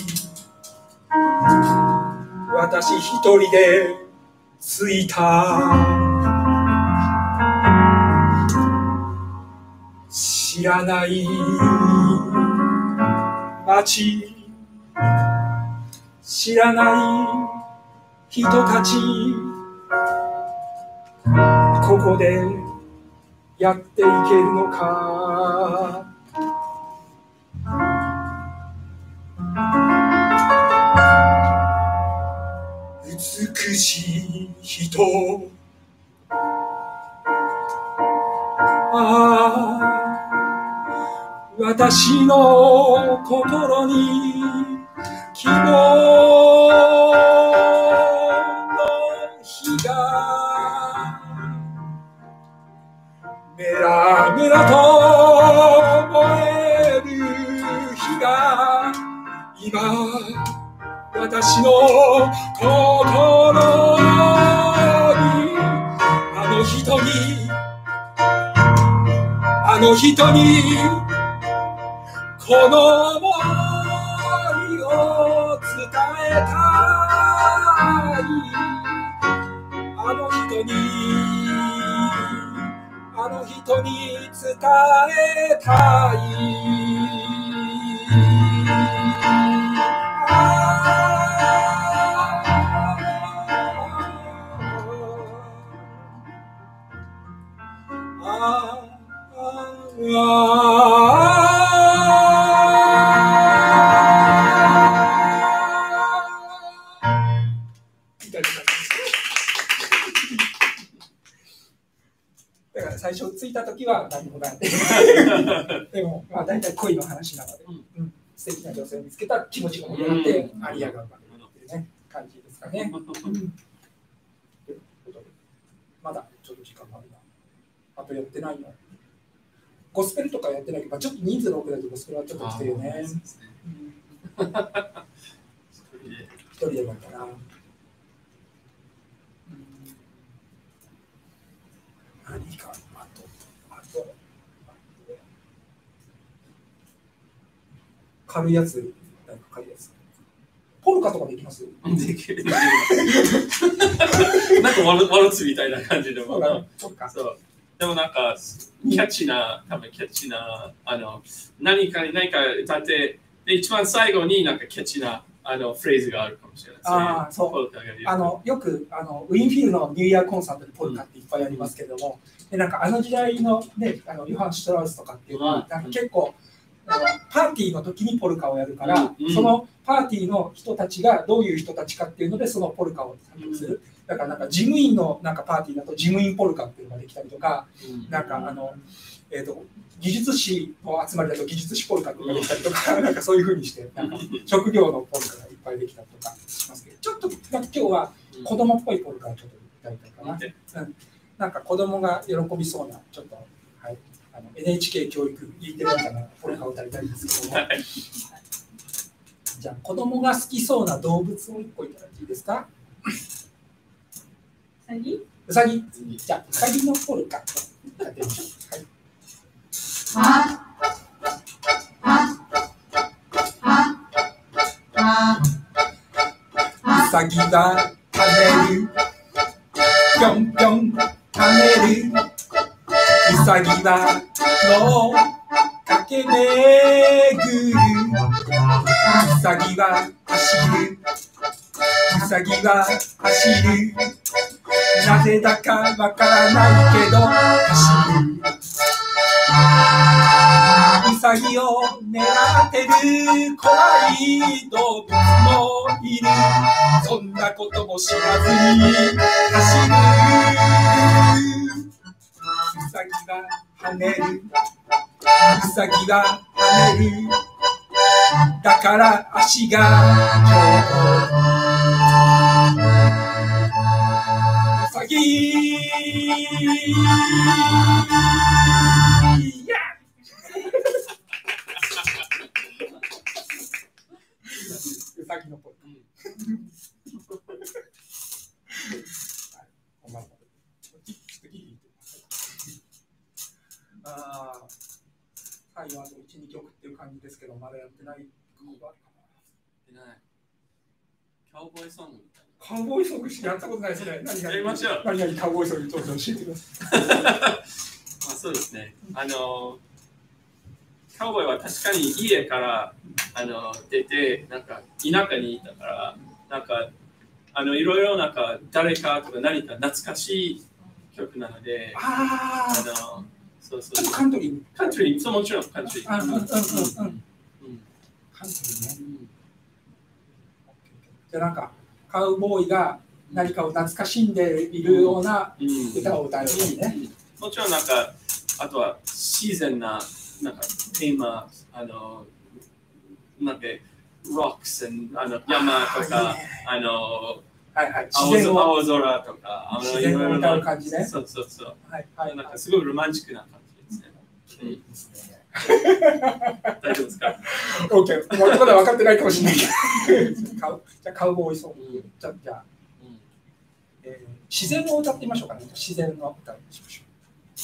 私一人で着いた。知らない街、知らない人たちここでやっていけるのか。美しい人、ああ、私の心に希望の火がメラメラと燃える日が今私の心にあの人にあの人にこの想いを伝えたい。あの人にあの人に伝えたい。だから最初着いた時は何もないでもまあ大体恋の話なので、うん、素敵な女性を見つけた気持ちが盛り上がってアリアが生まれるっていうね感じですかね。まだちょっと時間があるな。あとやってないの。ゴスペルとかやってないけど、ちょっと人数の多くだとゴスペルはちょっときついよね。一人でもいいかな。何かあと、あと、軽いやつ、なんか軽いやつ。ポルカとかできます？ できる。なんかワルワルツみたいな感じでも。 そうか。 そう。でもなんかキャッチな、多分キャッチな、あの何か何か歌ってで一番最後になんかキャッチなあのフレーズがあるかもしれない。 ああ、そう。あのよくあのウィンフィルのニューイヤーコンサートでポルカっていっぱいありますけれども、うん、でなんかあの時代のね、あのヨハン・シュトラウスとかっていうのは、うん、なんか結構、うん、あのパーティーの時にポルカをやるから、うん、そのパーティーの人たちがどういう人たちかっていうのでそのポルカを作曲する。うん、だからなんか事務員のなんかパーティーだと事務員ポルカっていうのができたりとか、うん、なんかあの、えーと、技術士の集まりだと技術士ポルカっていうのができたりとか、なんかそういう風にしてなんか職業のポルカがいっぱいできたりとかしますけど、ちょっとなんか今日は子供っぽいポルカをちょっと歌いたいかな。うん、なんか子供が喜びそうなちょっと、はい、あの エヌエイチケー 教育 E テレビかなポルカを歌いたいんですけども。じゃあ子供が好きそうな動物を一個いただいていいですか？ うさぎ？ うさぎ。じゃあうさぎのポルカをやってみましょう。はい。うさぎが跳ねる、ぴょんぴょん跳ねる。うさぎはの駆け巡る。うさぎは走る。うさぎは走る。なぜだかわからないけど走る。うさぎを狙ってる怖い動物もいる。そんなことも知らずに走る。うさぎは跳ねる。うさぎは跳ねる。だから足がうさぎうさぎのポルカ。ああ、最後あといち、にきょくっていう感じですけど、まだやってない曲があるかな。 やってない。カウボーイソングみたいな。 カウボーイソングやったことないですね。何がやりましょう。 何がカウボーイソングちょっと教えてください。 まあそうですね。あのカウボーイは確かに家からあの出てなんか田舎にいたからなんかあのいろいろなんか誰かとか何か懐かしい曲なので、 ああのそうそうちょっとカントリー。 カントリー、そうもちろんカントリー。 あ、うんうんうんうん。 うんカントリーね。じゃあなんかカウボーイが何かを懐かしんでいるような歌を歌うね。 もちろんなんかあとは自然ななんかテーマ、あのなんかロックス、あの山とか、あのはいはい、 青空とか、 自然を歌う感じね。 そうそうそう。 はいはい。 なんかすごいロマンチックな感じですね。いいですね。大丈夫ですか？ オッケー。まだ分かってないかもしれないけど。じゃあカウボーイソング。じゃあ、じゃあえー、自然を歌ってみましょうかね。自然の歌をしましょう。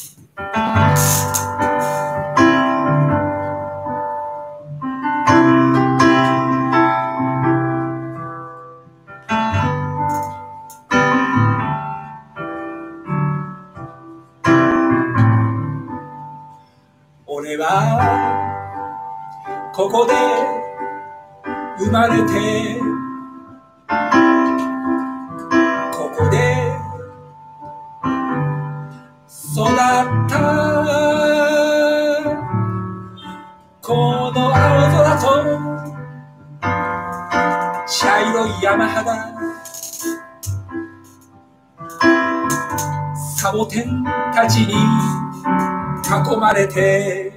俺はここで生まれてここで育ったこの青空と茶色い山肌サボテンたちに囲まれて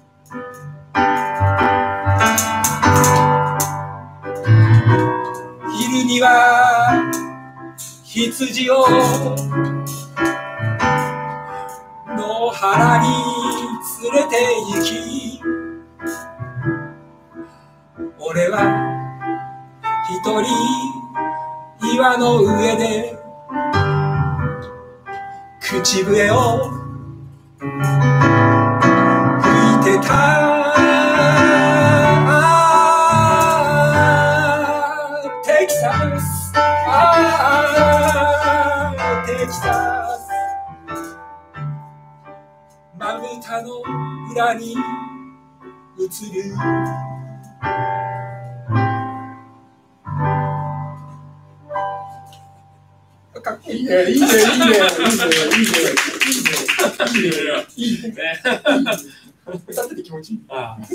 昼には羊を野原に連れて行き俺は一人岩の上で口笛を吹いてたテキサステキサスまぶたの裏に映るかっこいいね、いいね、いいね、いいね、いいね、いいね、いいね、歌ってて気持ちいい。ああ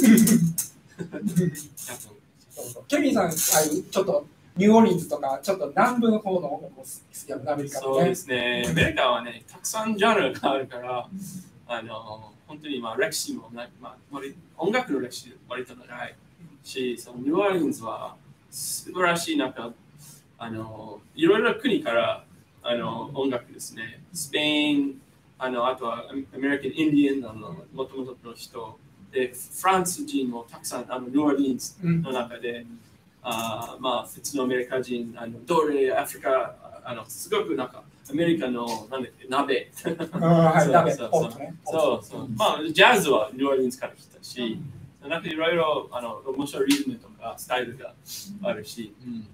ケビンさん、ああいうちょっとニューオーリンズとか、ちょっと南部の方の音楽も好きやもん、アメリカのね。 そうですね、アメリカはね、たくさんジャンルがあるから、あの本当にまあ歴史もな、まあ、音楽の歴史割と長いし、そのニューオーリンズは素晴らしいなんかあのいろいろな国からあの音楽ですね。スペイン、あのあとはアメリカン・インディアンのもともとの人で、フランス人もたくさんあのニューオーリンズの中で、うん、あまあ普通のアメリカ人、あの奴隷、アフリカ、あのすごくなんかアメリカのなんだっけ鍋。 はい、鍋。 そうそうそう。まあジャズはニューオーリンズから来たし、うん、なんかいろいろあの面白いリズムとかスタイルがあるし。うん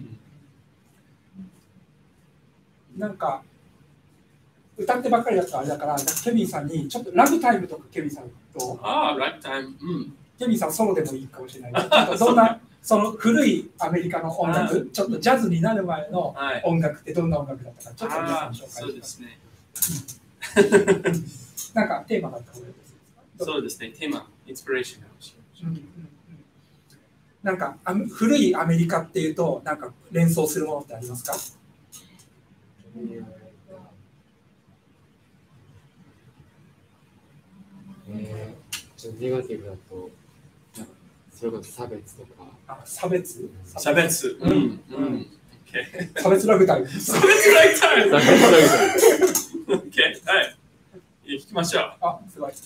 なんか歌ってばっかりだったらあれだから、ケビンさんにちょっとラグタイムとかケビンさんと、 ああ、ラグタイム、うん、 ケビンさんソロでもいいかもしれない。ちょっとどんなその古いアメリカの音楽、ちょっとジャズになる前の音楽ってどんな音楽だったか、ちょっと皆さん紹介します。そうですね。なんかテーマだった方がいいですか？ そうですね、テーマ、インスピレーションが欲しい。うんうんうん、 なんか古いアメリカっていうと、なんか連想するものってありますか？ えー、ちょっとネガティブだと、なんかそれこそ差別とか。 あ、差別？ 差別。うん。うん。 差別ラグタイム。 差別ラグタイム。差別ラグタイム。オッケー。はい。行きましょう。 あ、すごい。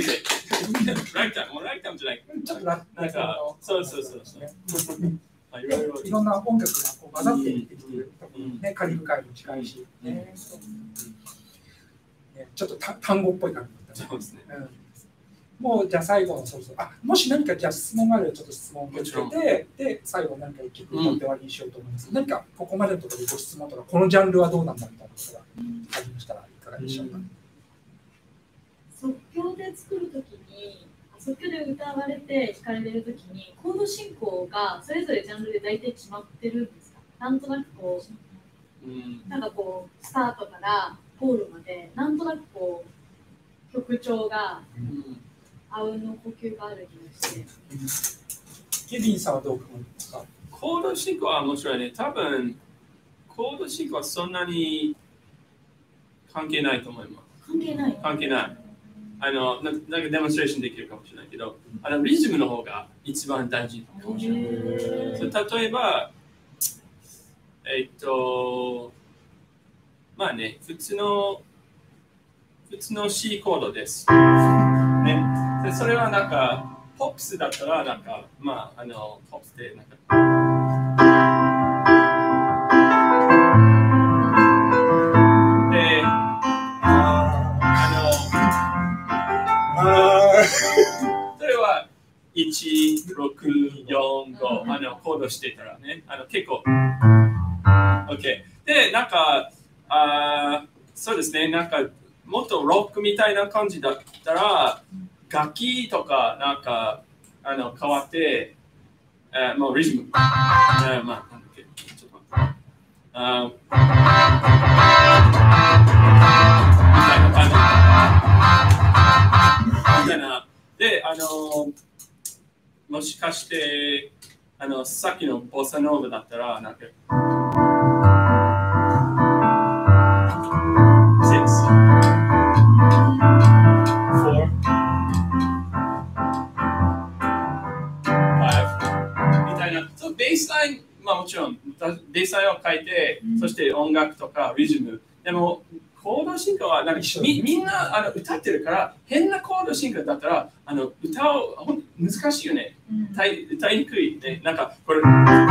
ライター、もうライターじゃない。 ちょっとラなんか、そうそうそうそう。 いろいろいろんな音楽がこう混ざってできている、ね、カリブ海も近いし、ね、ちょっと単語っぽい感じだったね。そうですね。もうじゃあ最後のそうそうあもし何かじゃあ質問があればちょっと質問を受け付けてで最後何か一曲取って終わりにしようと思います。何かここまでのところでご質問とかこのジャンルはどうなんだみたいなことがありましたらいかがでしょうか。 即興で作るときに即興で歌われて弾かれるときにコード進行がそれぞれジャンルで大体決まってるんですか？なんとなくこう、うん、なんかこうスタートからゴールまでなんとなくこう曲調が、うんあうんの呼吸がある気がして。 ケビンさんはどう思いますか？ コード進行は面白いね。多分、コード進行はそんなに関係ないと思います。 関係ない関係ない。あの、ななんかデモンストレーションできるかもしれないけど、あのリズムの方が一番大事かもしれない。例えば、えっと、まあね、普通の、普通の C コードです。ね、でそれはなんか、ポップスだったら、なんか、まあ、あの、ポップスで、なんか、で、あの、それは、いち、ろく、よん、ご、あの、コードしてたらね、あの、結構、OK。で、なんか、あそうですね、なんか、もっとロックみたいな感じだったら、楽器とかなんかあの変わって、えー、もうリズム、えー、まあなんだっけ、ちょっと待って、あみたいな、で、あのもしかしてあのさっきのボサノーバだったらなんか。ベースライン、まあもちろんベースラインを書いて、うん、そして音楽とかリズム。でも、コード進行はなんか み, みんなあの歌ってるから、変なコード進行だったら、あの歌を難しいよね。うん、歌, い歌いにくい、ね。なんか、これ、みたい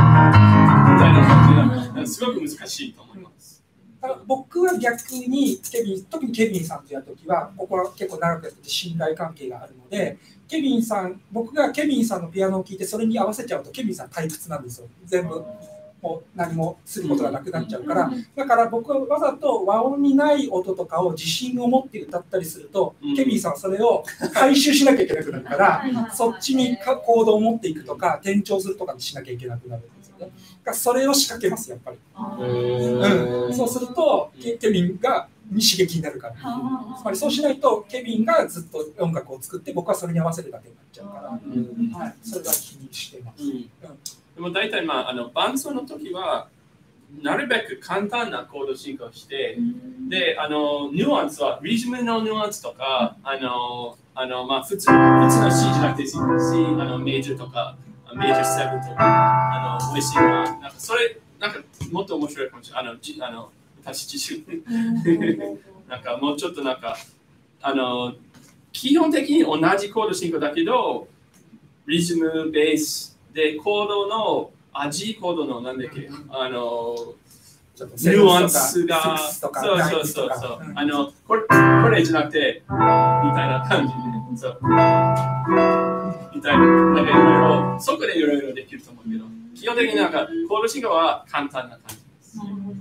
な感じがすごく難しいと思います。 僕は逆にケビン、特にケビンさんとやるときは、ここは結構長くやってて信頼関係があるので、ケビンさん、僕がケビンさんのピアノを聴いてそれに合わせちゃうとケビンさん退屈なんですよ。全部もう何もすることがなくなっちゃうから。だから僕はわざと和音にない音とかを自信を持って歌ったりすると、ケビンさんはそれを回収しなきゃいけなくなるから、そっちにコードを持っていくとか、転調するとかにしなきゃいけなくなるんですよね。だからそれを仕掛けます、やっぱり。うん、そうすると、ケビンがに刺激になるから。つまりそうしないとケビンがずっと音楽を作って僕はそれに合わせるだけになっちゃうから、はい、それは気にしてます。うんうん、 でも大体、まあ、あの伴奏の時はなるべく簡単なコード進行して、であのニュアンスはリズムのニュアンスとかあのあの、まあ、普通普通の C じゃなくて C、あのメジャーとかメジャーセブンとかあのウィシングはなんかそれなんかもっと面白いかもしれない。あのじあの私自身なんかもうちょっとなんかあの基本的に同じコード進行だけどリズムベースでコードの味コードのなんだっけあのニュアンスがそうそうそうそうあのこれこれじゃなくてみたいな感じでそうみたいななんかいろいろそこでいろいろできると思うけど基本的になんかコード進行は簡単な感じです。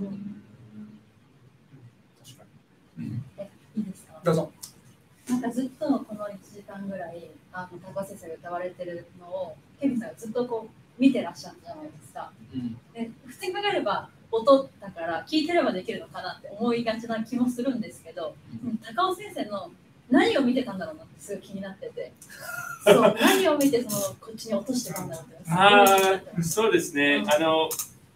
いいですか？ どうぞ。 なんかずっとこのいちじかんぐらいあの高橋先生が歌われてるのをケビンさんがずっとこう見てらっしゃるじゃないですか。うん、で普通に考えれば音だから聞いてればできるのかなって思いがちな気もするんですけど、うん、高尾先生の何を見てたんだろうなってすごい気になってて、そう何を見てそのこっちに落としてたんだろうって。 ああそうですね。うん、あの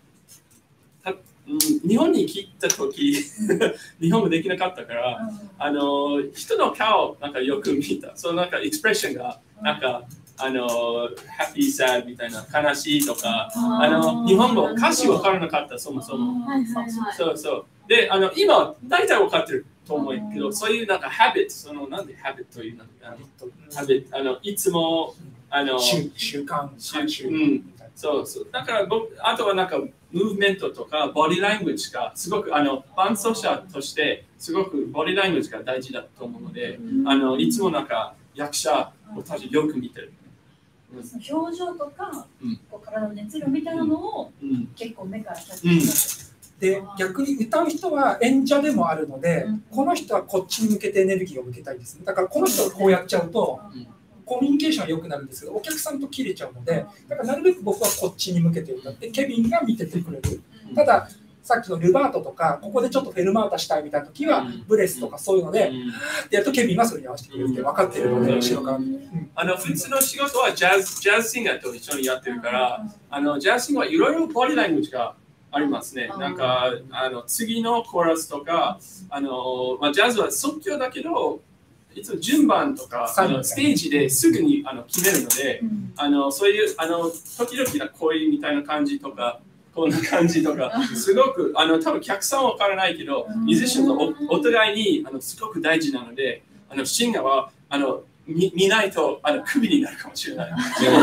日本に来た時日本語できなかったから、うん、あの人の顔なんかよく見た。そのなんかエクスプレッションがなんか、うん、あのハッピーサーみたいな悲しいとか、あの日本語歌詞分からなかったそもそも。そうそう。であの今大体分かってると思うけど、そういうなんかハビット、そのなんでハビットというのかな、ハビット、あのいつもあの習習慣、 習うん、そうそう。だから僕、あとはなんかムーブメントとかボディラングエッジがすごくあの伴奏者としてすごくボディラングエッジが大事だと思うので、あのいつもなんか役者をたちよく見てる。 表情とか、こう体の熱量みたいなのを結構目からキャッチして。 で逆に歌う人は演者でもあるので、うん、この人はこっちに向けてエネルギーを向けたいですね。だからこの人がこうやっちゃうと、うん、コミュニケーションは良くなるんですけど、お客さんと切れちゃうので、だからなるべく僕はこっちに向けて歌って、ケビンが見ててくれる。たださっきのルバートとか、ここでちょっとフェルマータしたいみたいな時は、ブレスとかそういうので、でやるとケビンがそれに合わせてくれるって分かってるので、後ろから。 あの普通の仕事はジャズ、ジャズシンガーと一緒にやってるから、あのジャズシンガーはいろいろボディラングエッジがありますね。なんかあの次のコーラスとか、あのまあ、ジャズは即興だけど、いつも順番とかあのステージですぐにあの決めるので、あのそういうあの時々な声みたいな感じとか、こんな感じとか、すごくあの多分客さんは分からないけど、ミュージシャンの お, お互いにあのすごく大事なので、あのシンガーはあの 見, 見ないとあのクビになるかもしれない。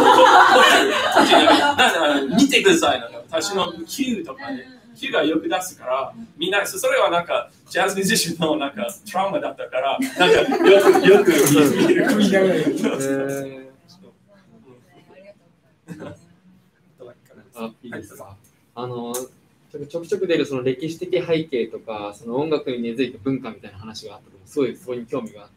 見てください。私のキューとかね、キューがよく出すから、みんな、それはなんか、ジャズミュージシャンのなんかトラウマだったから、なんかよく、よく見る。クビになる。 あ、いいですか。あの、ちょくちょく出るその歴史的背景とか、その音楽に根付いた文化みたいな話があったと、すごいそこに興味があって、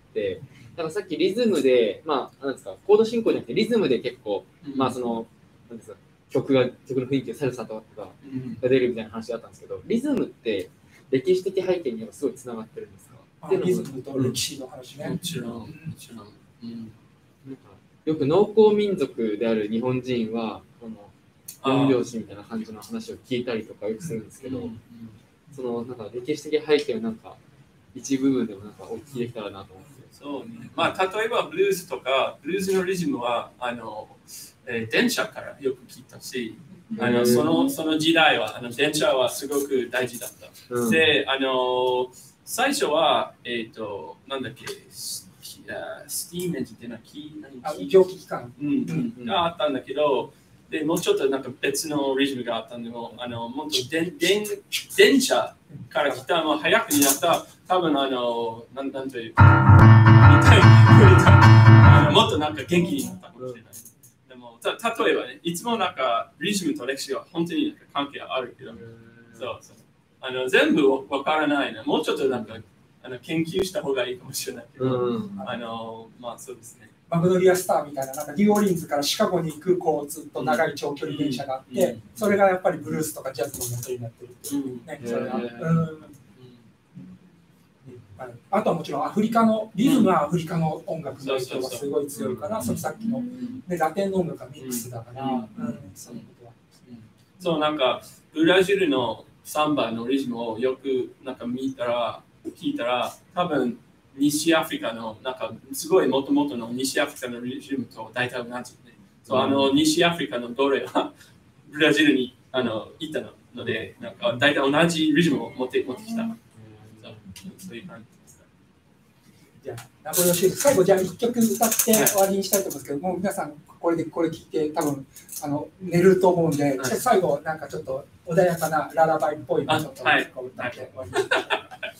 だからさっきリズムで、まあ、なんですか、コード進行じゃなくてリズムで結構、うん、まあその、なんですか、曲が、曲の雰囲気がサルサとかが出るみたいな話があったんですけど、リズムって歴史的背景にはすごいつながってるんですか？ あ、リズムと歴史の話ね。 もちろん、もちろん。 うん、なんかよく農耕民族である日本人は、この四拍子みたいな感じの話を聞いたりとかよくするんですけど、うんうん、そのなんか歴史的背景をなんか一部分でもなんかお聞きできたらなと思って。 そうね。まあ例えばブルースとかブルースのリズムはあの、えー、電車からよく聞いたし、あのそのその時代はあの電車はすごく大事だった。うん、で、あの最初はえっ、ー、となんだっけスティームエンジンっていうのは蒸気機関、 うんうん、があったんだけど。でもうちょっとなんか別のリズムがあったんでも、あのもっと電電電車から来たの早くになった、多分あの、なんなんというか、あのもっとなんか元気になったかもしれない。でもた例えばね、いつもなんかリズムと歴史は本当になんか関係あるけど、そうそうあの全部わからないな、もうちょっとなんかあの研究した方がいいかもしれないけど、うん、あのまあそうですね。 マグノリアスターみたいな、なんかニューオーリンズからシカゴに行くこうずっと長い長距離電車があって、うん、それがやっぱりブルースとかジャズの元になってるっていうね、うん、それは、うん、あとはもちろんアフリカのリズムはアフリカの音楽の影響がすごい強いから、そのさっきの、ね、ラテンの音楽がミックスだから、うんうん、そういうことは、 うん、そうなんかブラジルのサンバのリズムをよくなんか見たら聞いたら多分西アフリカのなんかすごいもともとの西アフリカのリズムと大体同じね。そうあの西アフリカの奴隷はブラジルにあの行ったので、なんか大体同じリズムを持って持ってきた。そうそういう感じです。 じゃあ名古屋シェフ最後じゃあ一曲歌って終わりにしたいと思うんですけど、もう皆さんこれでこれ聞いて多分あの寝ると思うんで、はい、最後なんかちょっと穏やかなララバイっぽいのをちょっと歌って終わりにしたい。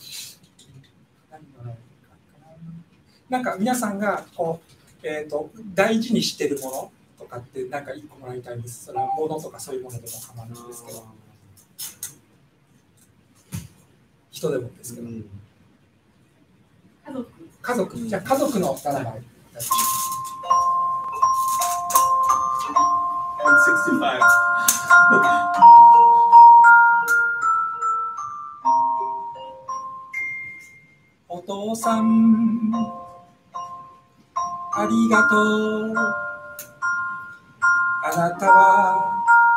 なんか皆さんがこう、えーと、大事にしているものとかってなんか一個もらいたいです。それは物とかそういうものでも構わないんですけど、人でもですけど、うん、 家族家族じゃあ家族のララバイ。お父さんありがとう。あなたは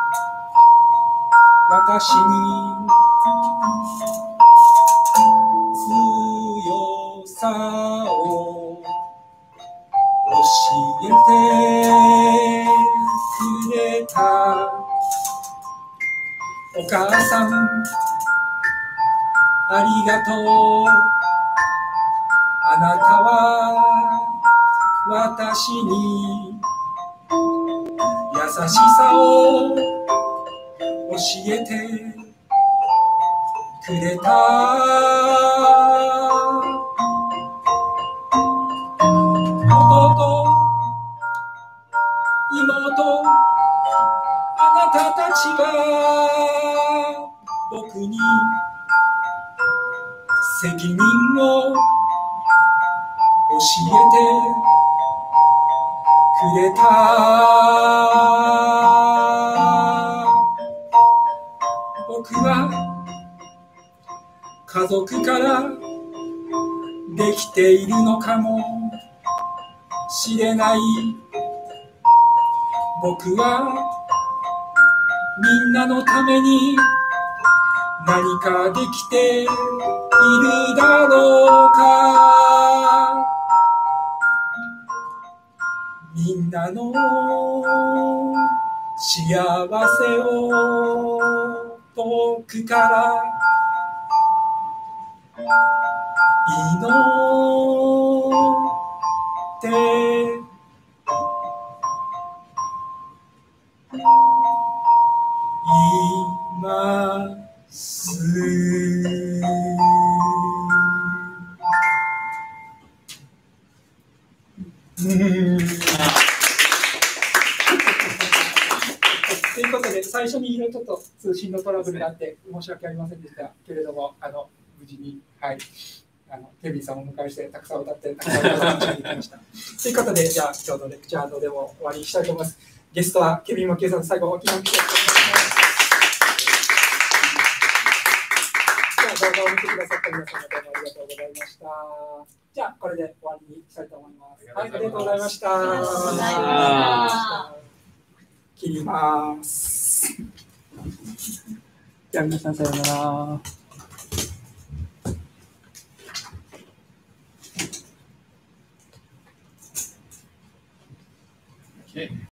私に強さを教えてくれた。お母さんありがとう。 あなたは私に優しさを教えてくれた。弟、妹、あなたたちは僕に責任を教えてくれた。僕は家族からできているのかもしれない。僕はみんなのために何かできているだろうか。みんなの幸せを僕から祈っています。ということで、最初にいろいろちょっと通信のトラブルがあって申し訳ありませんでしたけれども、あの無事に、はい、あのケビンさんをお迎えしてたくさん歌ってたくさん歌っていただきました。ということで、じゃあ今日のレクチャーのでも終わりにしたいと思います。ゲストはケビン・マッケイさん、最後お気に入りして動画を見てくださった皆様どうもありがとうございました。じゃあこれで終わりにしたいと思います。はい、ありがとうございました。ありがとうございました。切ります。じゃあ皆さんさようなら。Okay.